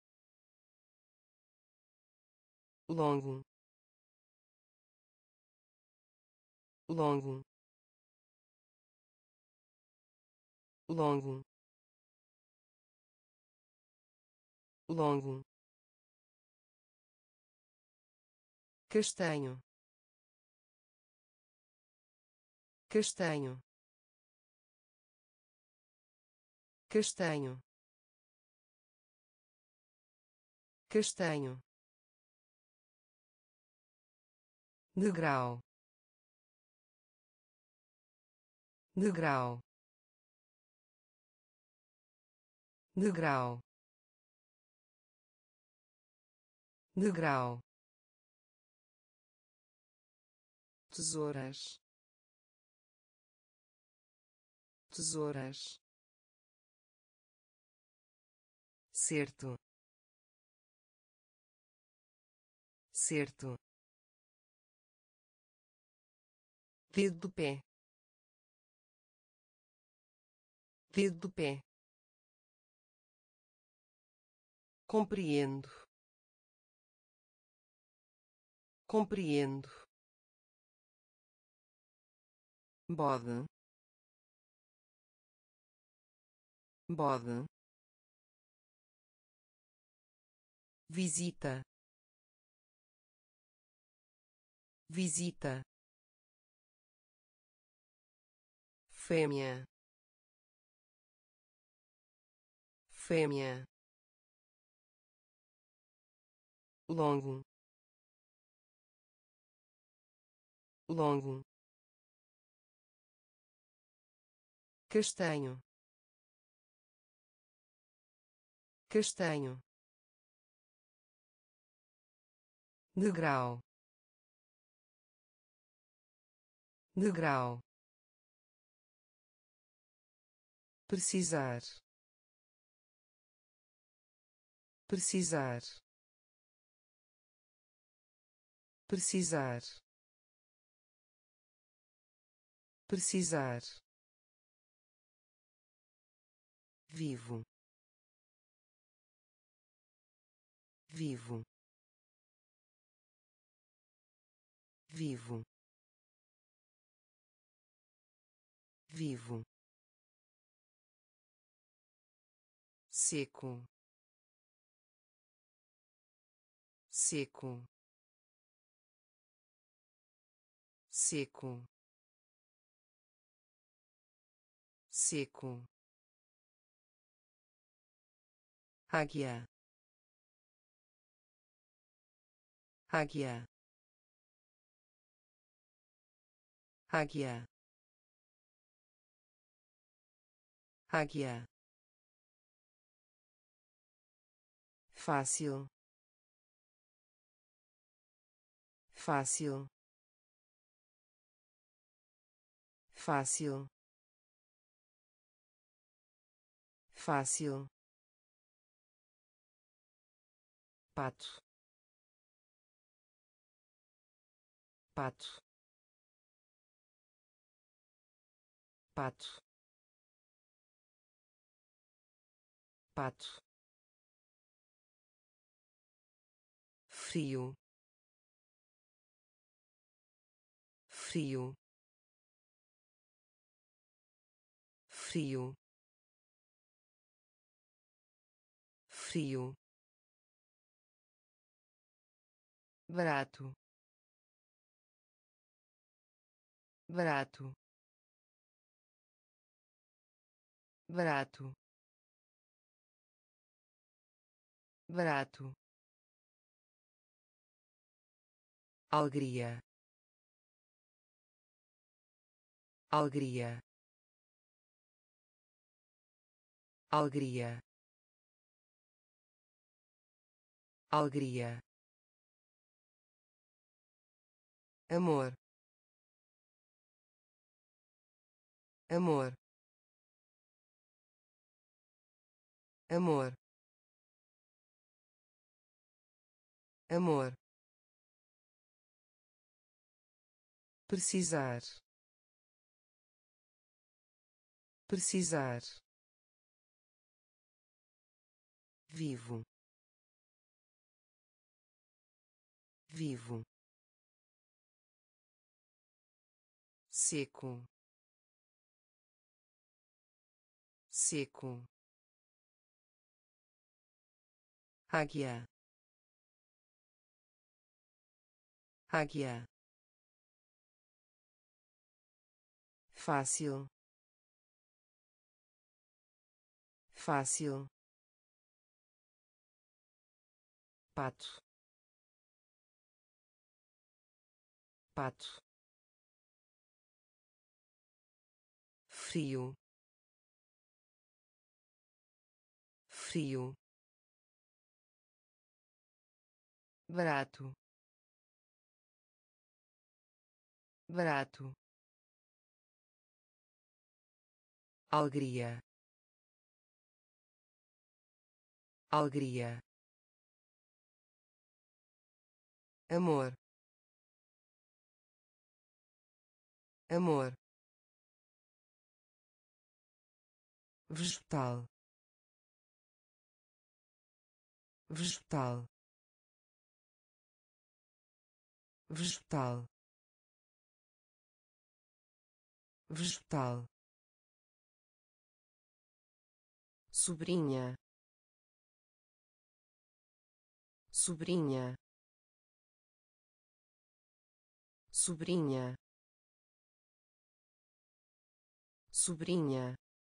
longo, longo, longo, longo, castanho, castanho, castanho, castanho, degrau, degrau, degrau, degrau, tesouras, tesouras, certo, certo, dedo do pé, dedo do pé, compreendo, compreendo, bode, bode, visita, visita, fêmea, fêmea, longo, longo, castanho, castanho, degrau, degrau, precisar, precisar, precisar, precisar, vivo, vivo, vivo, vivo, seco, seco, seco, seco, águia, águia, águia, águia, fácil, fácil, fácil, fácil, pato, pato, pato, pato, frio, frio, frio, frio, barato, barato, barato, barato, alegria, alegria, alegria, alegria, amor, amor, amor, amor, precisar, precisar, vivo, vivo, seco, seco, águia, águia, fácil, fácil, pato, pato, frio, frio, barato, barato, alegria, alegria, amor, amor, vegetal, vegetal, vegetal, vegetal, sobrinha, sobrinha, sobrinha, sobrinha,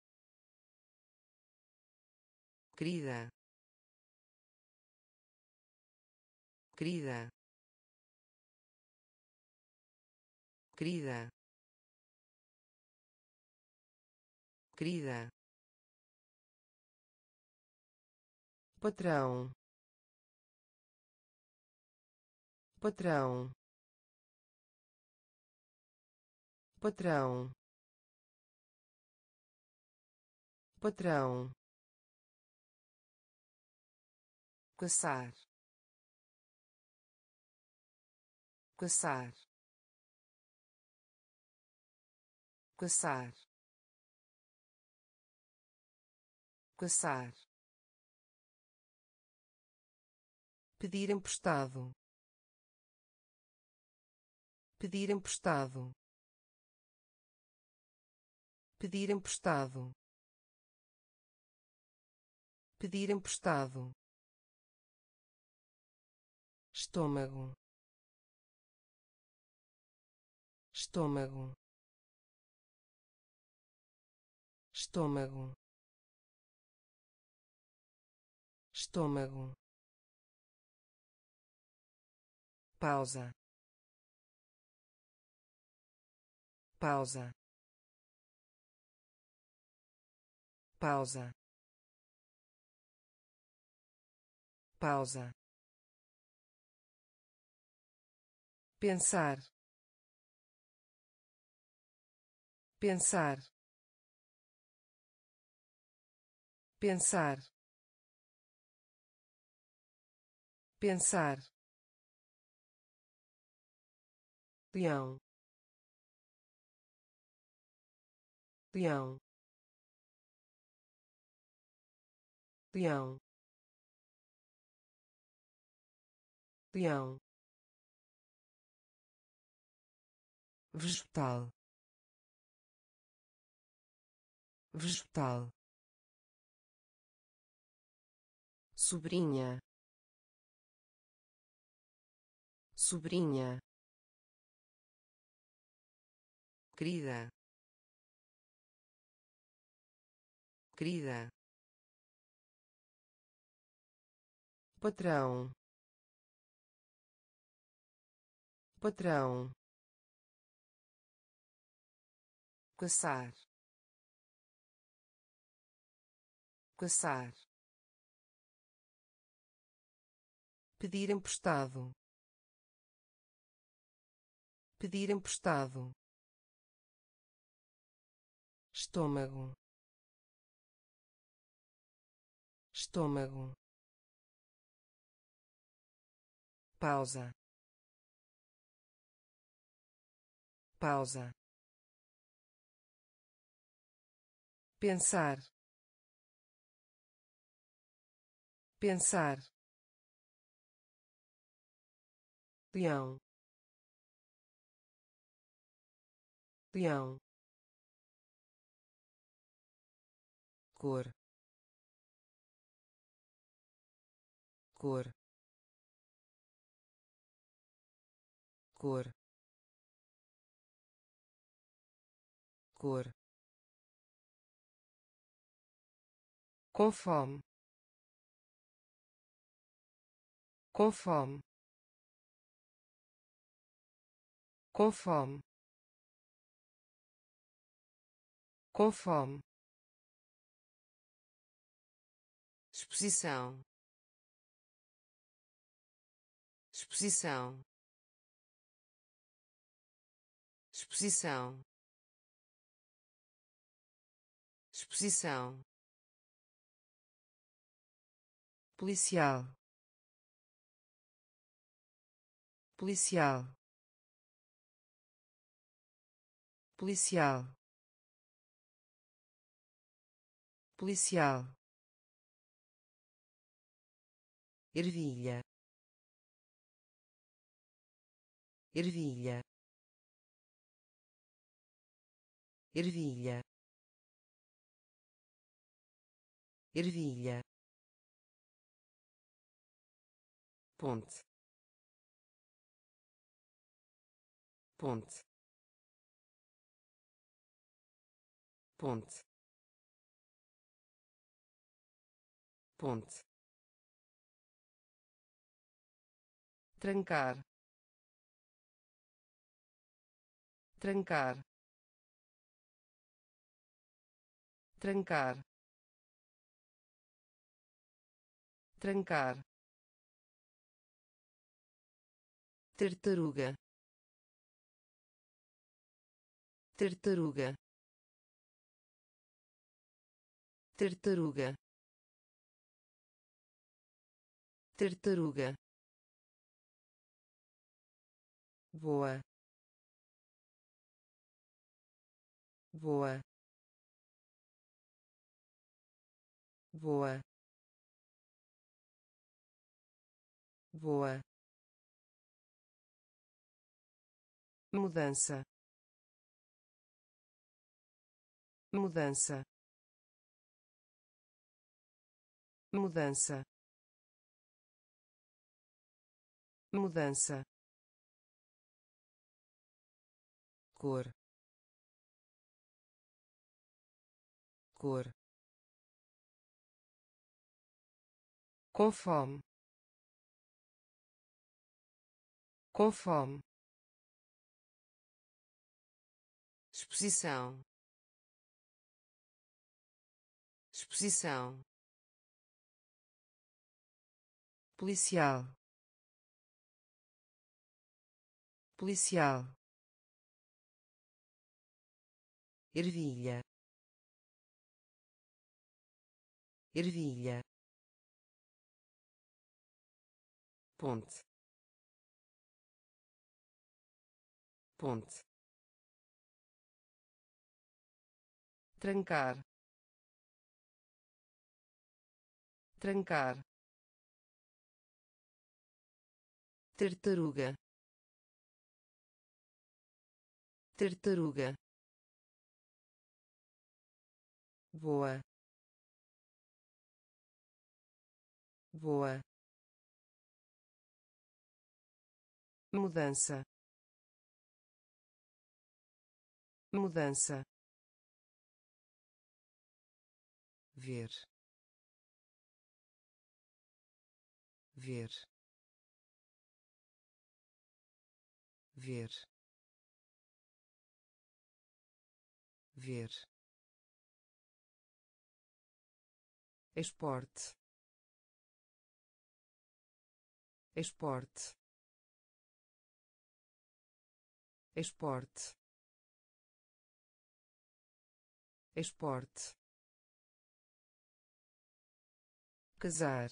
querida, querida, querida, querida, patrão, patrão, patrão, patrão, caçar, caçar, caçar, caçar, pedir emprestado, pedir emprestado, pedir emprestado, pedir emprestado, estômago, estômago, estômago, estômago, pausa, pausa, pausa, pausa, pensar, pensar, pensar, pensar, leão, leão, leão, leão, vegetal, vegetal, sobrinha, sobrinha, querida, querida, patrão, patrão, caçar, caçar, pedir emprestado, pedir emprestado, estômago, estômago, pausa, pausa, pensar, pensar, leão, leão, cor, cor, cor, cor, com fome, com fome, com fome, com fome, exposição, exposição, exposição, exposição, policial, policial, policial, policial, ervilha, ervilha, ervilha, ervilha, ponte, ponte, ponte, ponte, trancar, trancar, trancar, trancar, tartaruga, tartaruga, tartaruga, tartaruga, voa, voa, voa, voa, mudança, mudança, mudança, mudança, cor, cor, com fome, com fome, exposição, exposição, policial, policial, ervilha, ervilha, ponte, ponte, trancar, trancar, tartaruga, tartaruga, voa, voa, mudança, mudança, ver, ver, ver, ver, esporte, esporte, esporte, esporte, casar,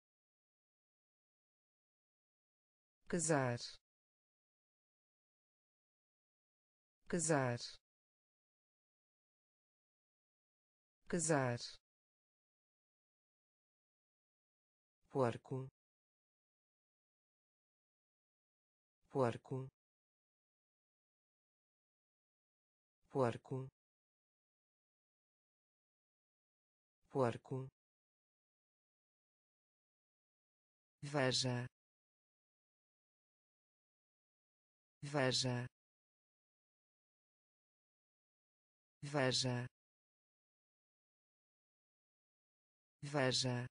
casar, casar, casar, porco, porco, porco, porco, veja, veja, veja, veja,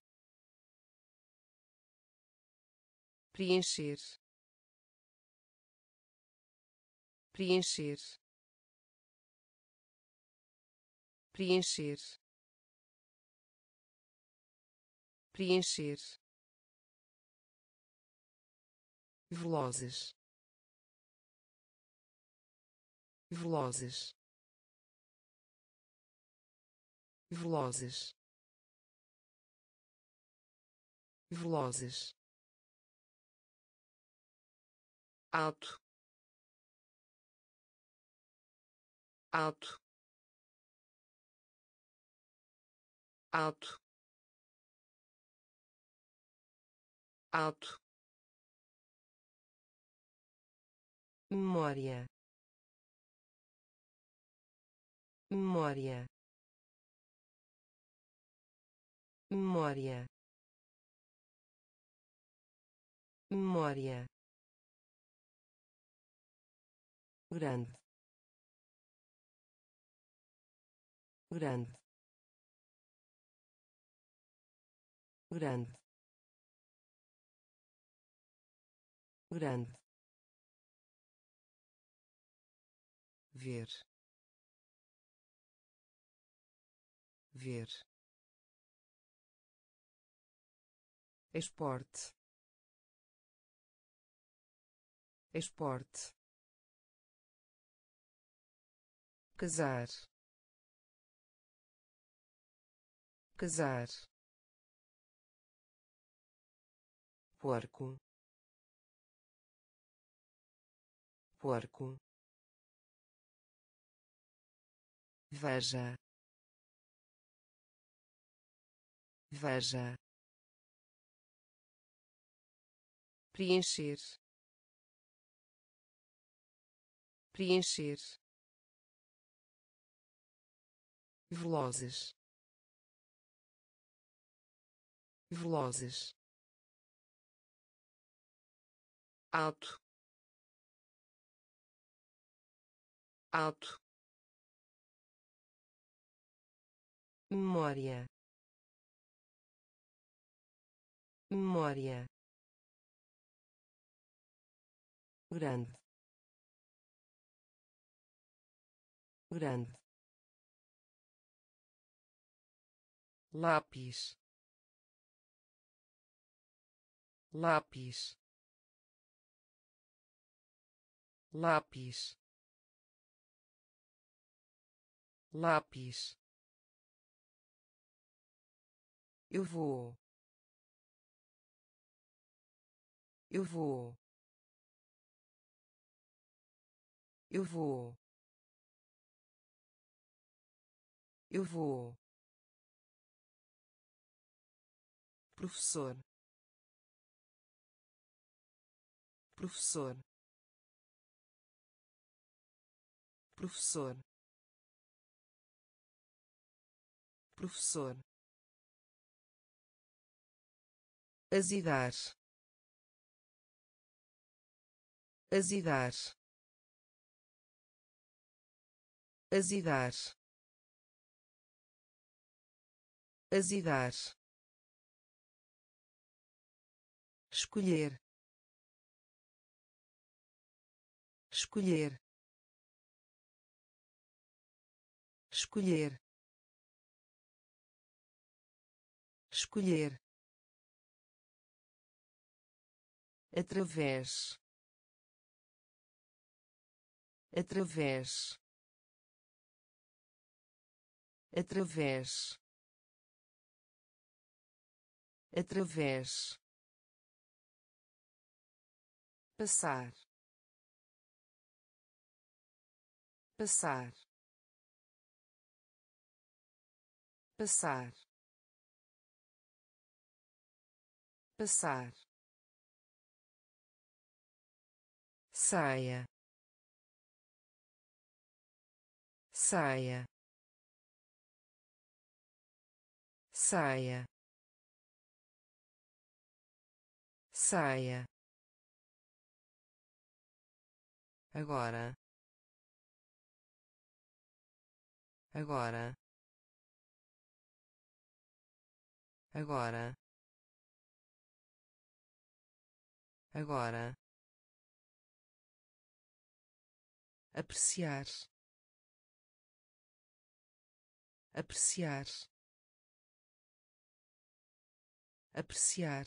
preencher, preencher, preencher, preencher, velozes, velozes, velozes, velozes, alto, alto, alto, alto, memória, memória, memória, memória, grande, grande, grande, grande, ver, ver, esporte, esporte, casar, casar, porco, porco, veja, veja, preencher, preencher, velozes, velozes, alto, alto, memória, memória, grande, grande, lápis, lápis, lápis, lápis, eu vou, eu vou, eu vou, eu vou, professor, professor, professor, professor, azidar, azidar, azidar, azedar, escolher, escolher, escolher, escolher, através, através, através, através, passar, passar, passar, passar, saia, saia, saia, saia, agora, agora, agora, agora, apreciar, apreciar, apreciar,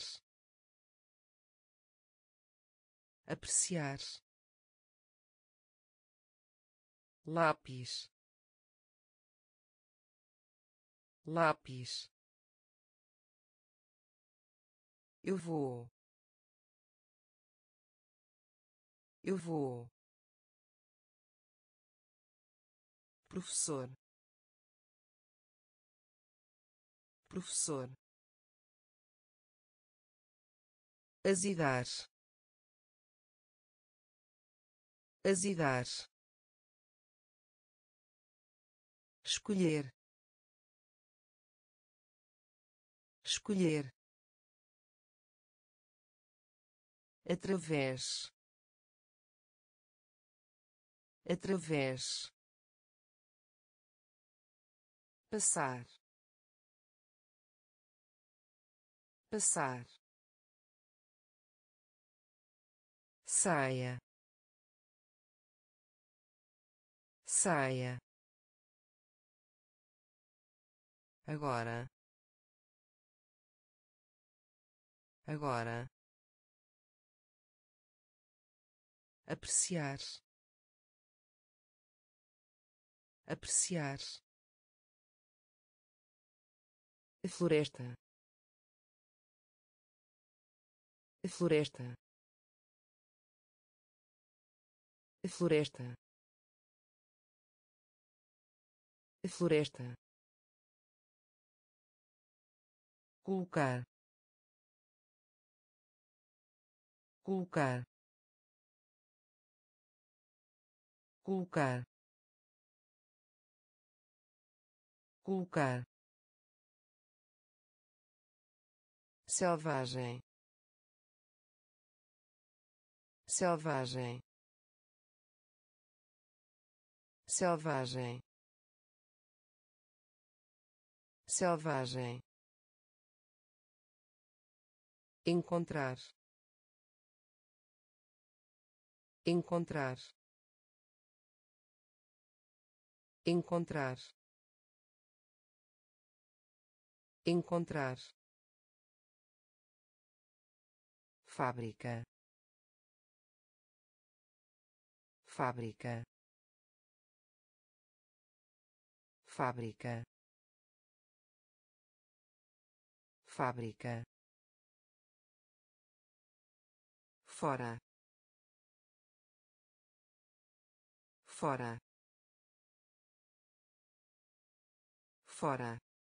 apreciar, lápis, lápis, eu vou, eu vou, professor, professor, azedar, azedar, escolher, escolher, através, através, passar, passar, saia, saia, agora, agora, apreciar, apreciar, a floresta, a floresta, a floresta, a floresta, colocar, colocar, colocar, colocar, selvagem, selvagem, selvagem, selvagem, encontrar, encontrar, encontrar, encontrar, fábrica, fábrica, fábrica, fábrica, fora, fora, fora,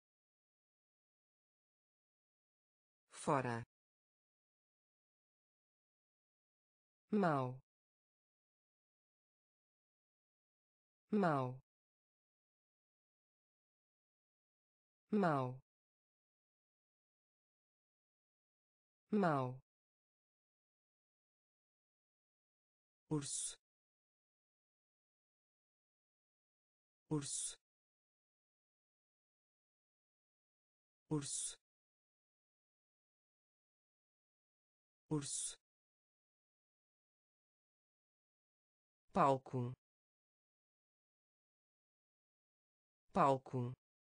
fora, mau, mau, mau, mau, urso, urso, urso, urso, palco, palco,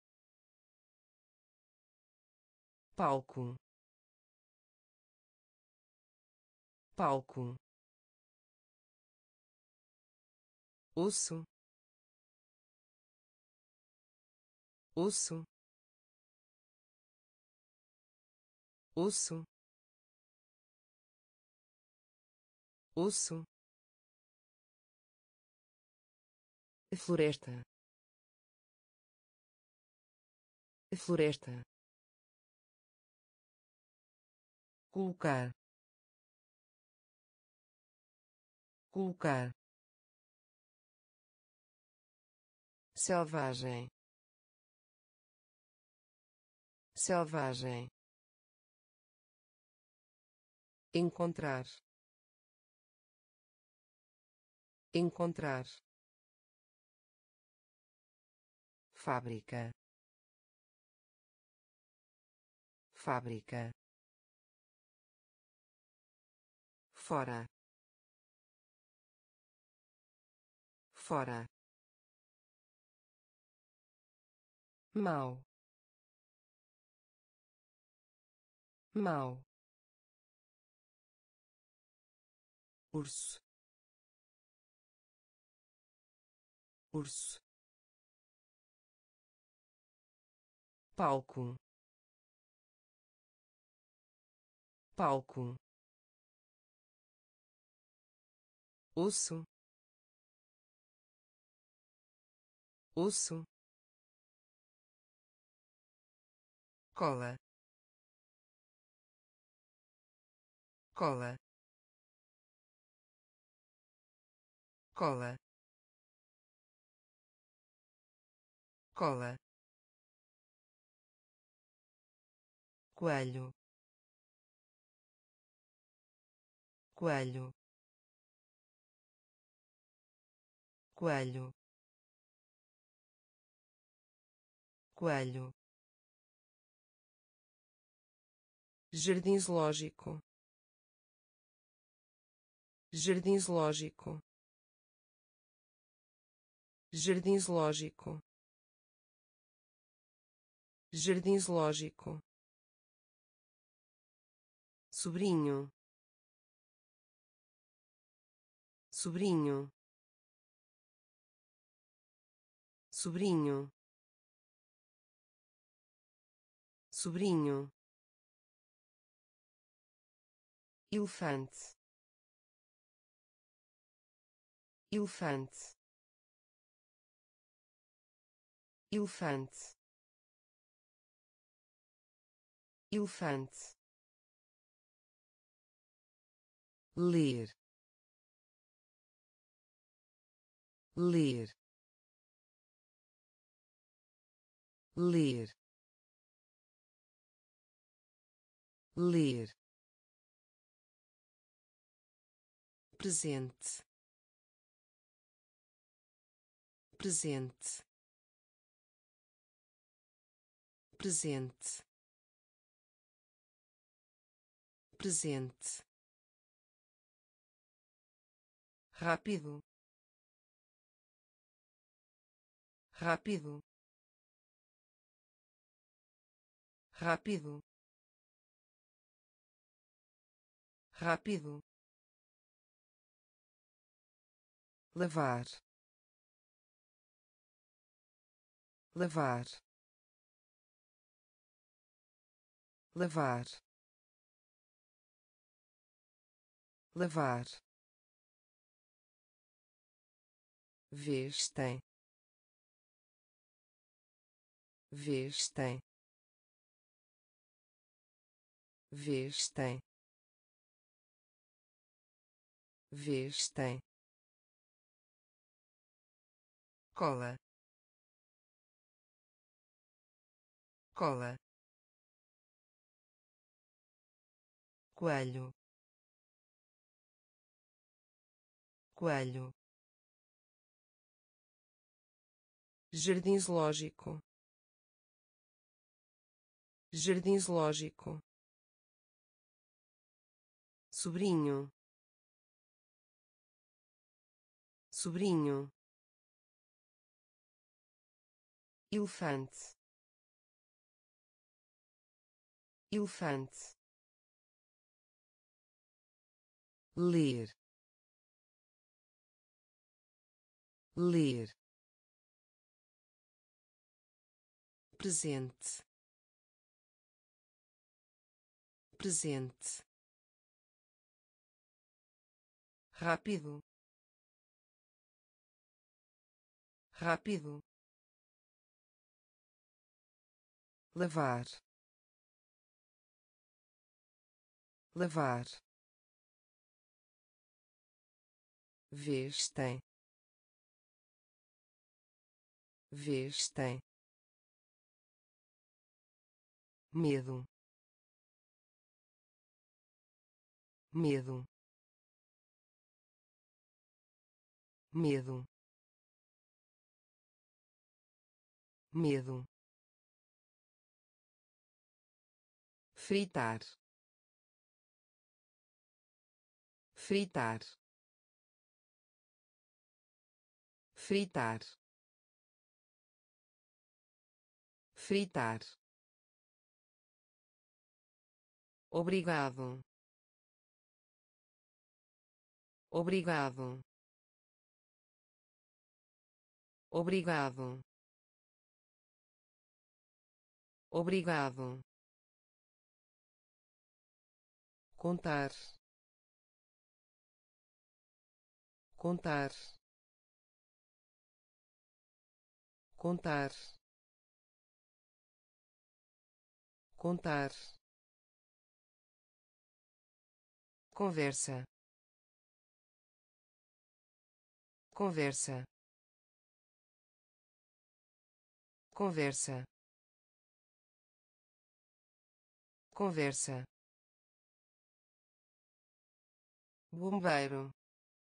palco, palco, osso, osso, osso, osso, floresta, floresta, colocar, colocar, selvagem, selvagem, encontrar, encontrar, fábrica, fábrica, fora, fora, mau, mau, urso, urso, palco, palco, osso, osso, cola, cola, cola, cola, coelho, coelho, coelho, coelho, jardim zoológico, jardim zoológico, jardim zoológico, jardim zoológico, sobrinho, sobrinho, sobrinho, sobrinho, elefante, elefante, elefante, elefante, ler, ler, ler, ler, presente, presente, presente, presente, rápido, rápido, rápido, rápido, lavar, lavar, lavar, lavar, vestem, vestem, vestem, vestem, cola, cola, coelho, coelho, jardim zoológico, jardim zoológico, sobrinho, sobrinho, elefante, elefante, ler, ler, presente, presente, rápido, rápido, lavar, lavar, vestem, vestem, medo, medo, medo, medo, fritar, fritar, fritar, fritar, obrigado, obrigado, obrigado, obrigado, contar, contar, contar, contar, conversa, conversa, conversa, conversa, bombeiro,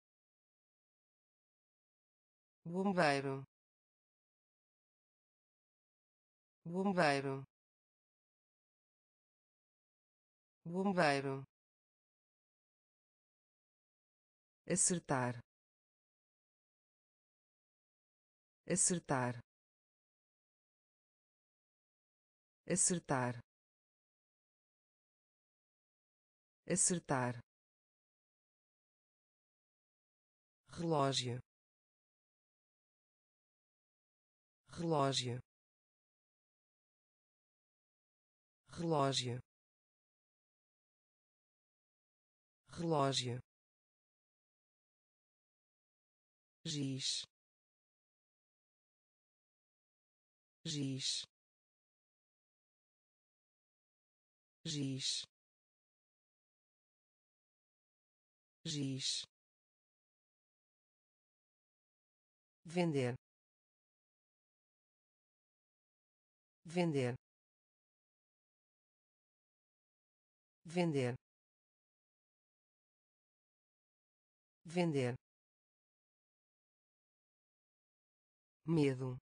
bombeiro, bombeiro, bombeiro, acertar, acertar, acertar, acertar, relógio, relógio, relógio, relógio, giz, giz, giz, giz, vender, vender, vender, vender, medo,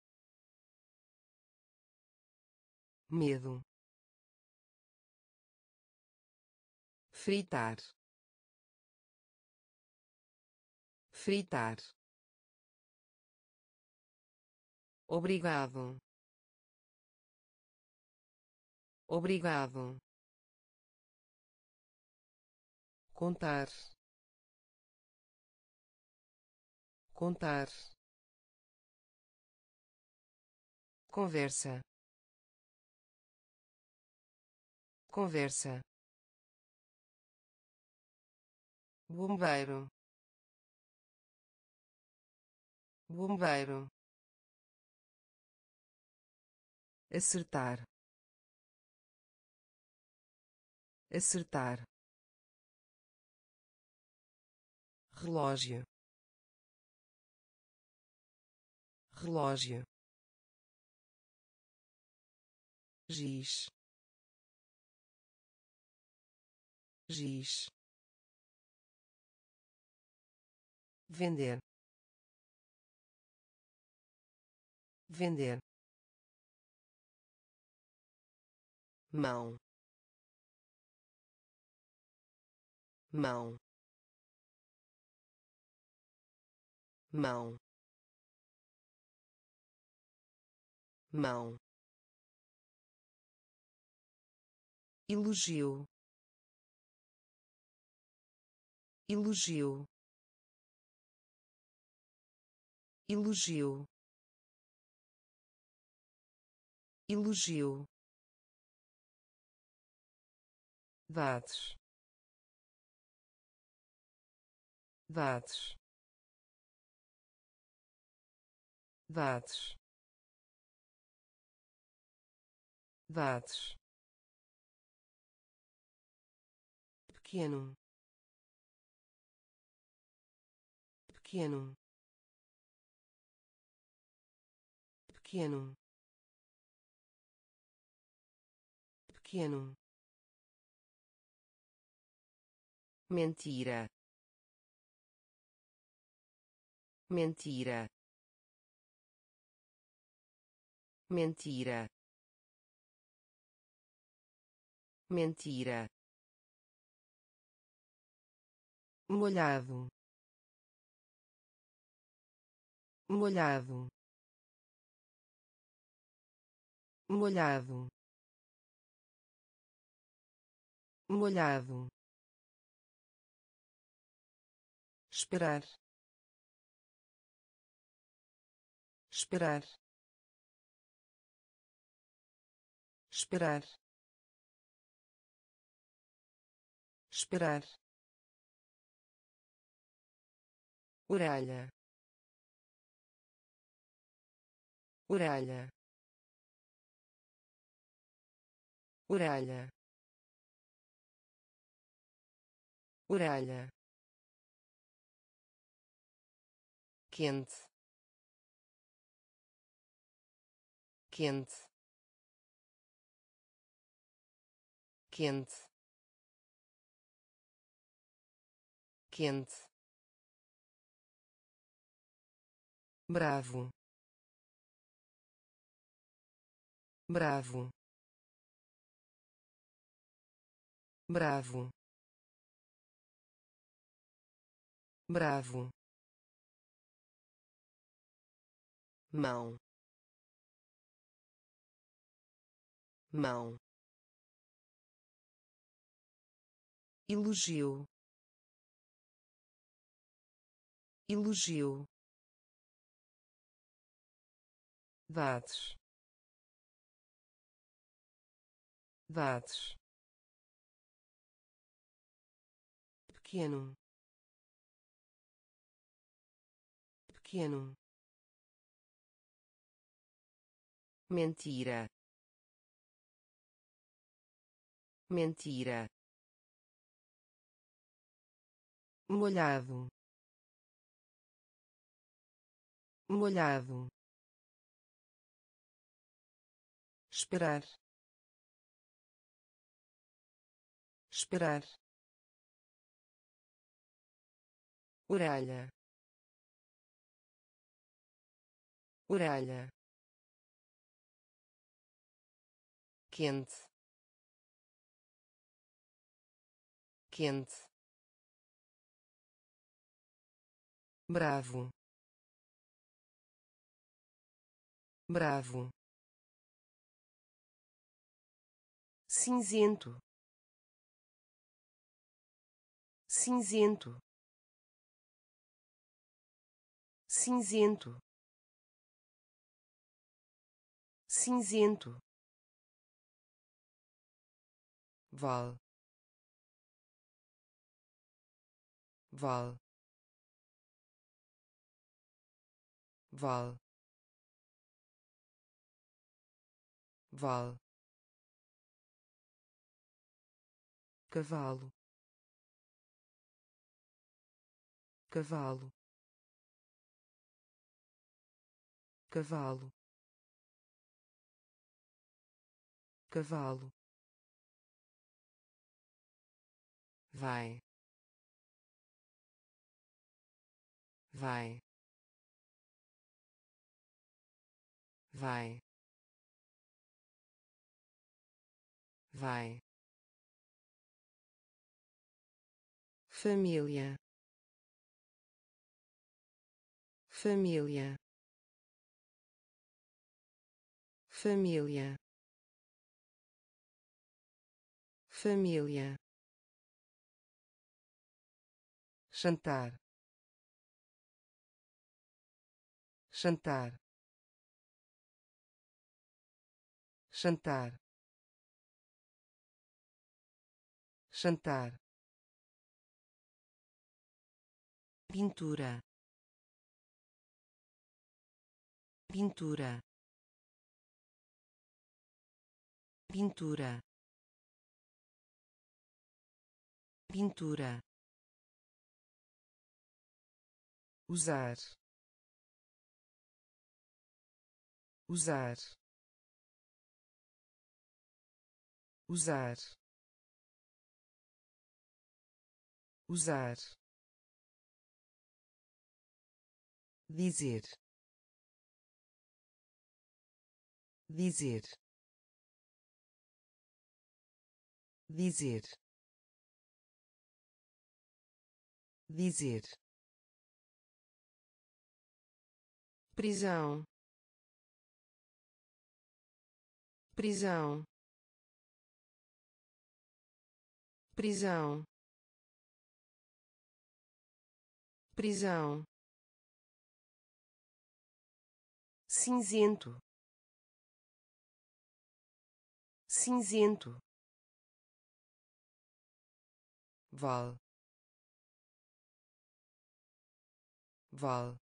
medo, fritar, fritar, obrigado, obrigado, contar, contar, conversa, conversa, bombeiro, bombeiro, acertar, acertar, relógio, relógio, giz, giz, vender, vender, mão, mão, mão, mão, elogio, elogio, elogio, elogio, dados, dados, dados, dados, pequeno, pequeno, pequeno, pequeno, mentira, mentira, mentira, mentira, molhado, molhado, molhado, molhado, esperar, esperar, esperar, esperar, orelha, orelha, orelha, orelha, quente, quente, quente, quente, bravo, bravo, bravo, bravo, mão, mão, elogio, elogio, dados, dados, pequeno, pequeno, mentira, mentira, molhado, molhado, esperar, esperar, orelha, orelha, quente, quente, bravo, bravo, cinzento, cinzento, cinzento, cinzento, val, val, val, val, cavalo, cavalo, cavalo, cavalo, vai, vai, vai, vai, família, família, família, família, jantar, jantar, jantar, jantar, pintura, pintura, pintura, pintura, usar, usar, usar, usar, dizer, dizer, dizer, dizer, prisão, prisão, prisão, prisão, cinzento, cinzento, val, val,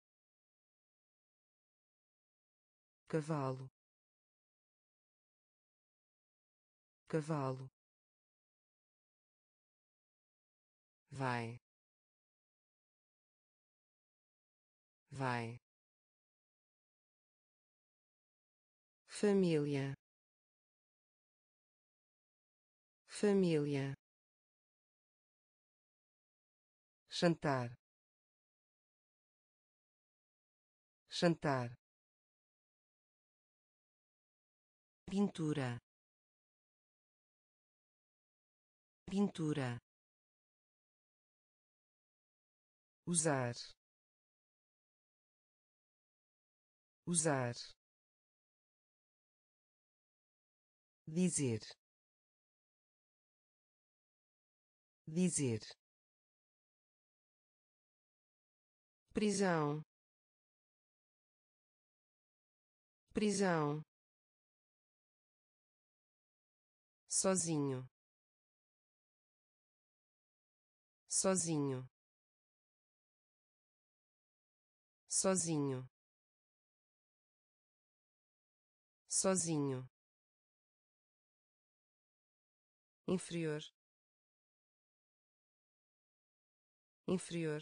cavalo, cavalo, vai, vai, família, família, jantar, jantar, pintura, pintura, usar, usar, dizer, dizer, prisão, prisão, sozinho, sozinho, sozinho, sozinho, inferior, inferior,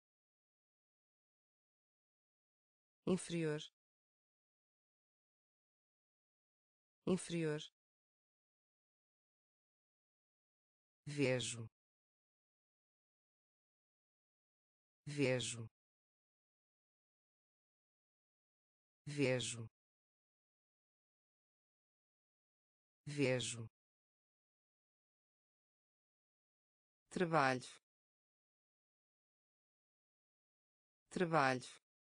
inferior, inferior, vejo, vejo, vejo, vejo, trabalho, trabalho,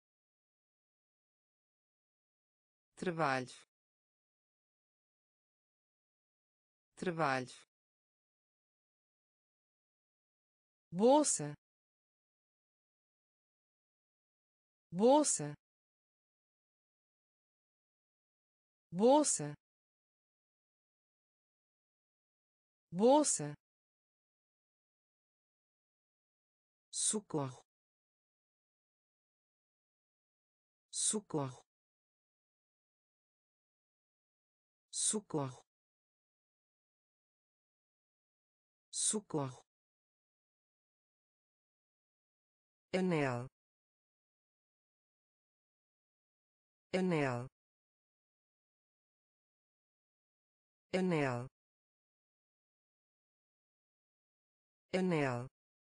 trabalho, trabalho, bolsa, bolsa, bolsa, bolsa, socorro, socorro, socorro, socorro, anel, anel, anel, anel,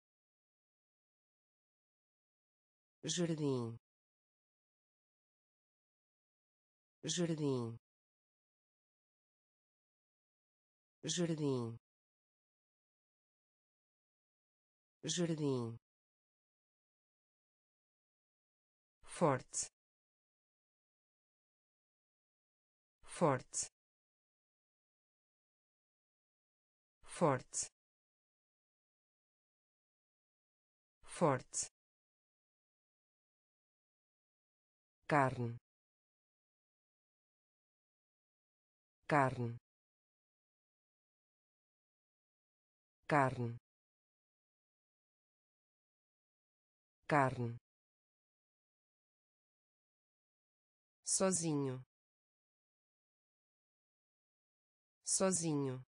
jardim, jardim, jardim, jardim, forte, forte, forte, forte, carne, carne, carne, carne, sozinho, sozinho,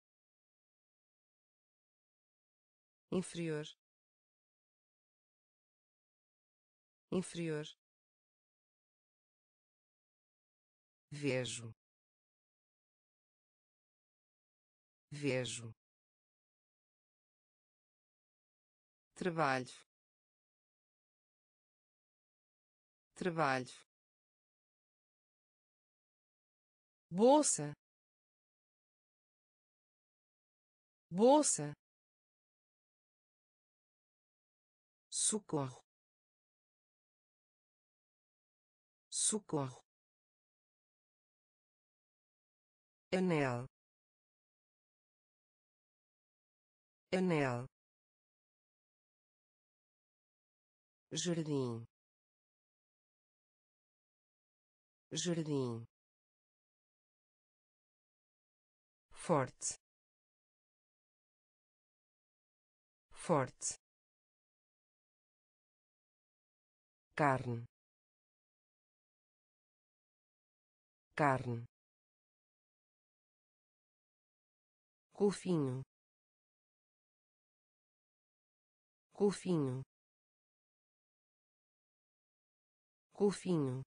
inferior, inferior, vejo, vejo, trabalho, trabalho, bolsa, bolsa, socorro, socorro, anel, anel, jardim, jardim, forte, forte, carne, carne, golfinho, golfinho, golfinho,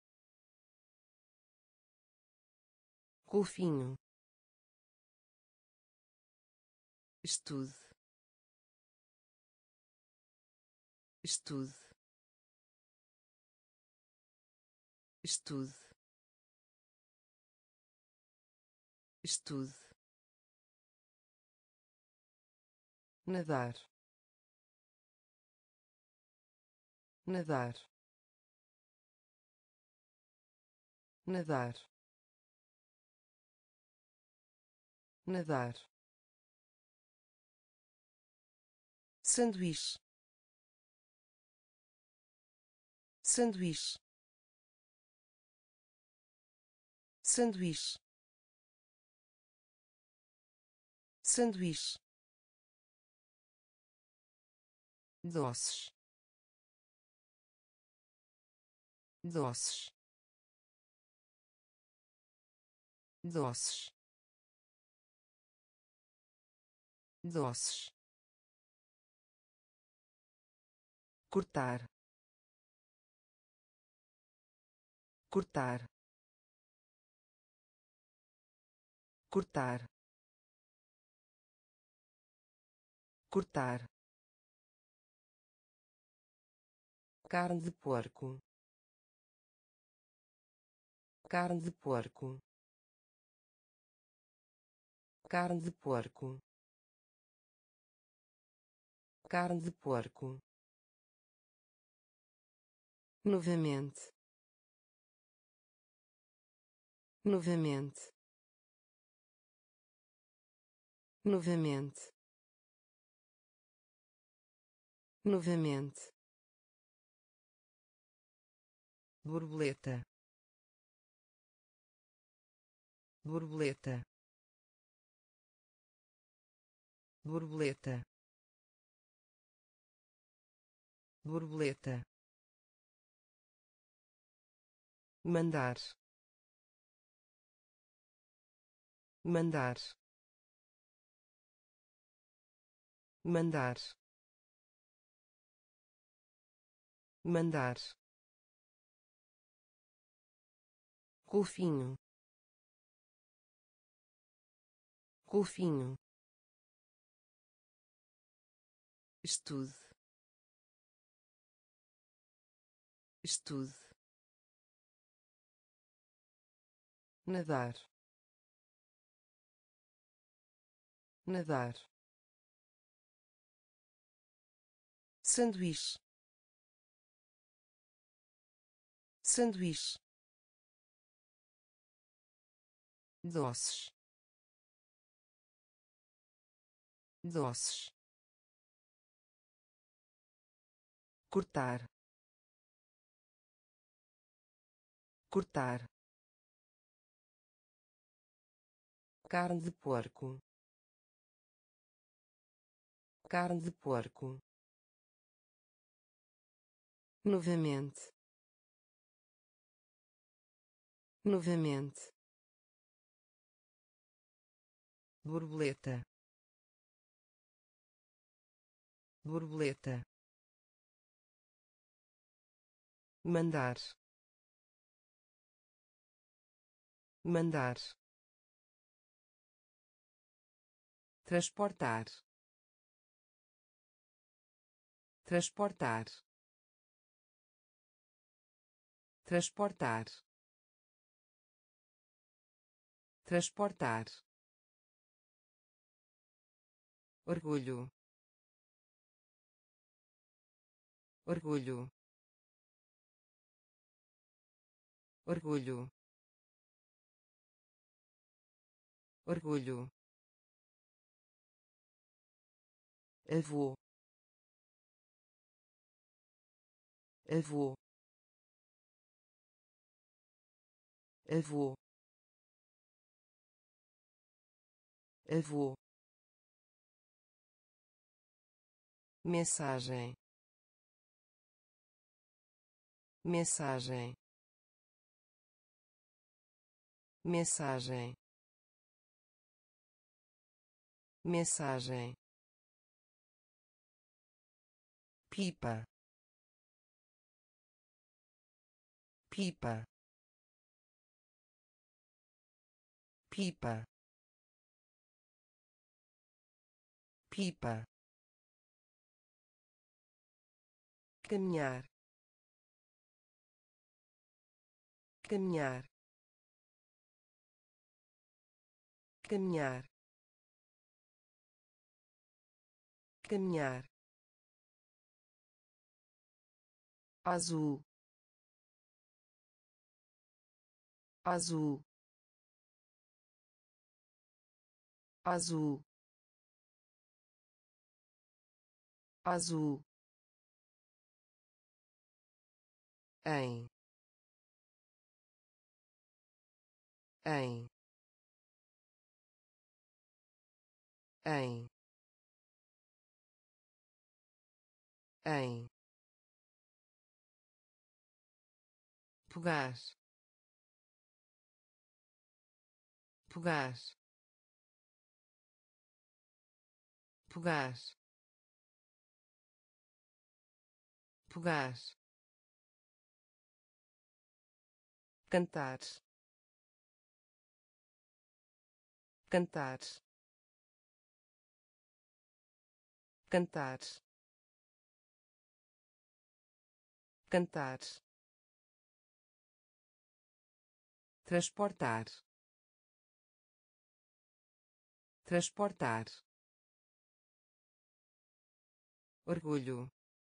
golfinho, estude, estude, estude, estude, nadar, nadar, nadar, nadar, sanduíche, sanduíche, sanduíche, sanduíche, doces, doces, doces, doces, cortar, cortar, cortar, cortar, carne de porco, carne de porco, carne de porco, carne de porco, novamente, novamente, novamente, novamente, borboleta, borboleta, borboleta, borboleta, mandar, mandar, mandar, mandar, golfinho, golfinho, estude, estude, nadar, nadar, sanduíche, sanduíche, doces, doces, cortar, cortar, carne de porco, carne de porco, novamente, novamente, borboleta, borboleta, mandar, mandar, transportar, transportar, transportar, transportar, orgulho, orgulho, orgulho, orgulho, avô, avô, avô, avô, mensagem, mensagem, mensagem, mensagem, pipa, pipa, pipa, pipa, caminhar, caminhar, caminhar, caminhar, azul, azul, azul, azul, em, em, em, em, pegar, pegar, pegar, pegar, cantar, cantar, cantar, cantar, transportar, transportar, orgulho,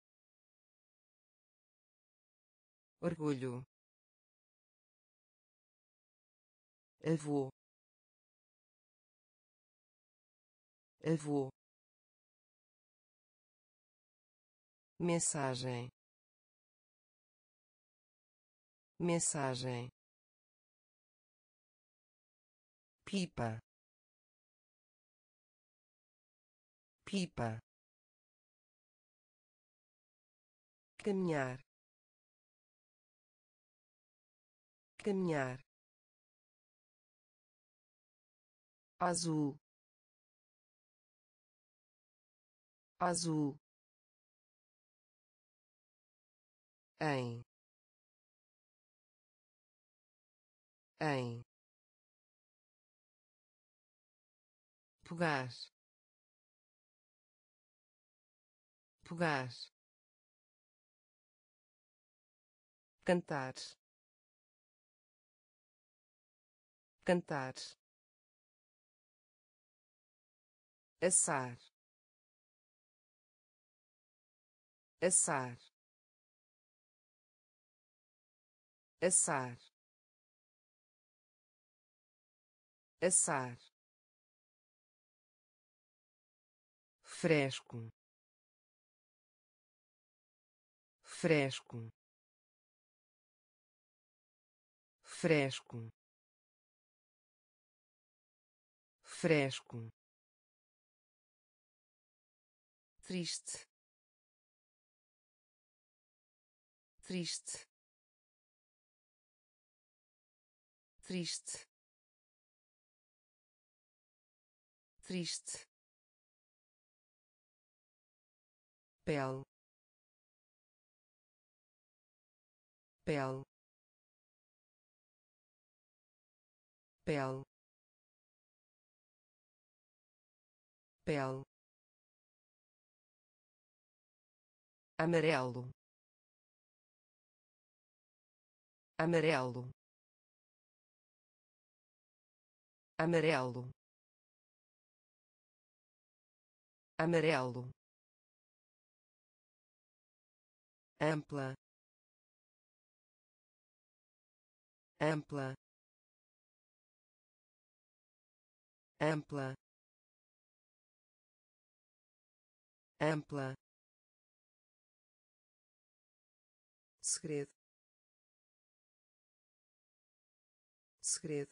orgulho, avô, avô, mensagem, mensagem, pipa, pipa, caminhar, caminhar, azul, azul, em, em, pegar, pegar, cantar, cantar, assar, assar, assar, assar, fresco, fresco, fresco, fresco, triste, triste, triste, triste, pele, pele, pele, pele, amarelo, amarelo, amarelo, amarelo, ampla, ampla, ampla, ampla, segredo, segredo,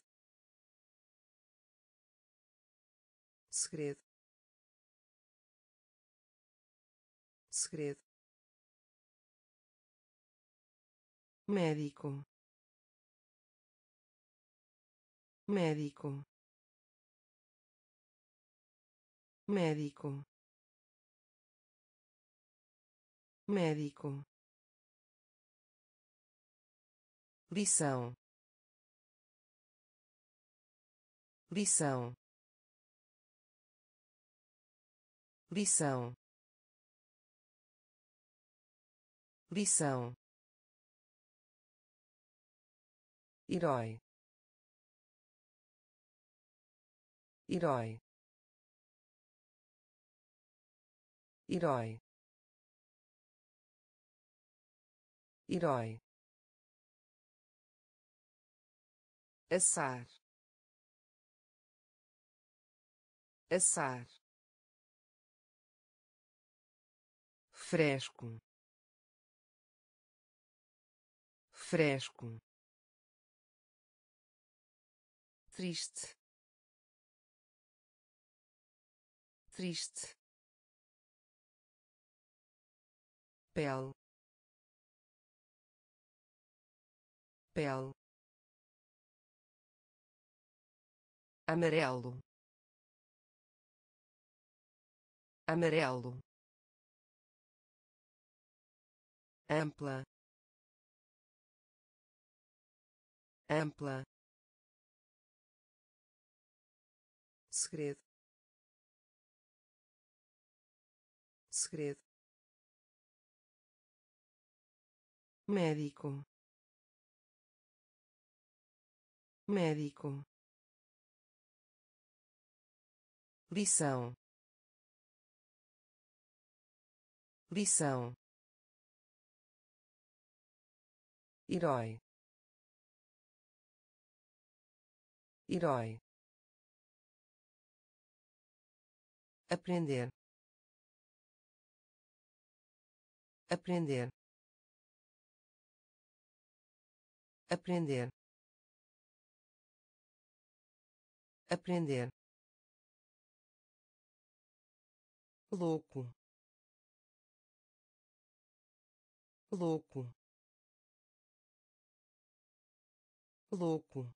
segredo, segredo, médico, médico, médico, médico, lição, lição, lição, lição, herói, herói, herói, herói, assar, assar, fresco, fresco, triste, triste, pele, pele, amarelo, amarelo, ampla, ampla, segredo, segredo, médico, médico, lição, lição, herói, herói, aprender, aprender, aprender, aprender, louco, louco, louco,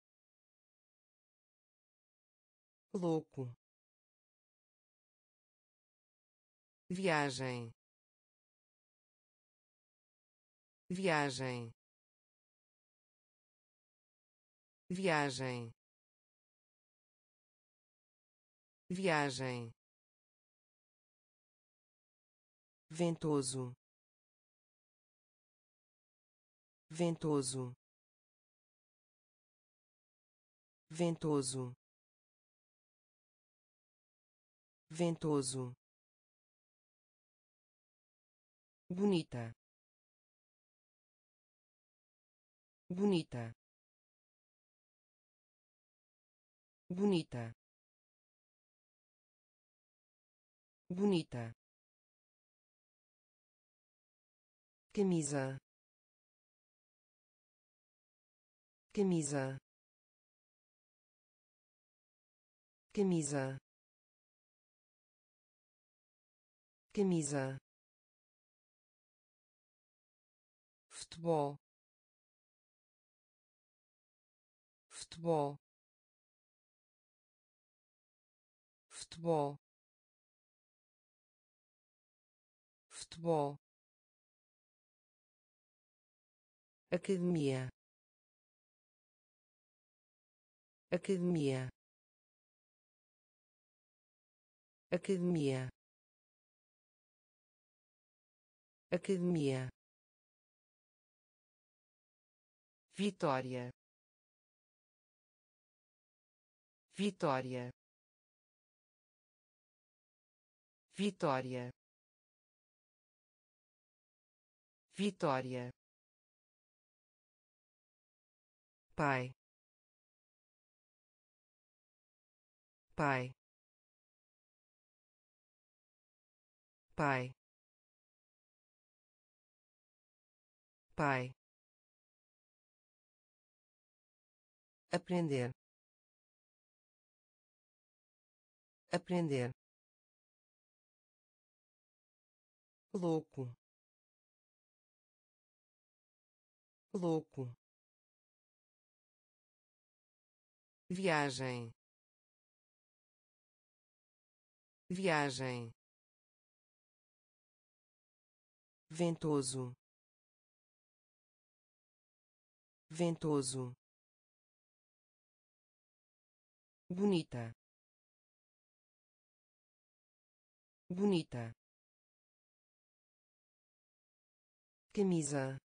louco, viagem, viagem, viagem, viagem, ventoso, ventoso, ventoso, ventoso, bonita, bonita, bonita, bonita, camisa, camisa, camisa, camisa, futebol, futebol, futebol, futebol, academia, academia, academia, academia, vitória, vitória, vitória, vitória, pai, pai, pai, pai, aprender, aprender, louco, louco, viagem, viagem, ventoso, ventoso, bonita, bonita, camisa,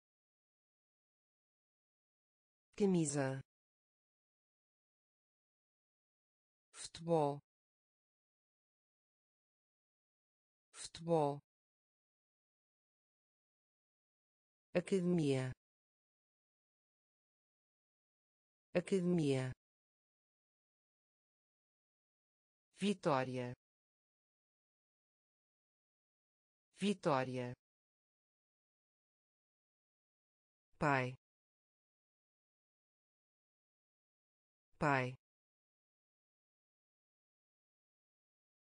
camisa, futebol, futebol, academia, academia, vitória, vitória, pai, pai,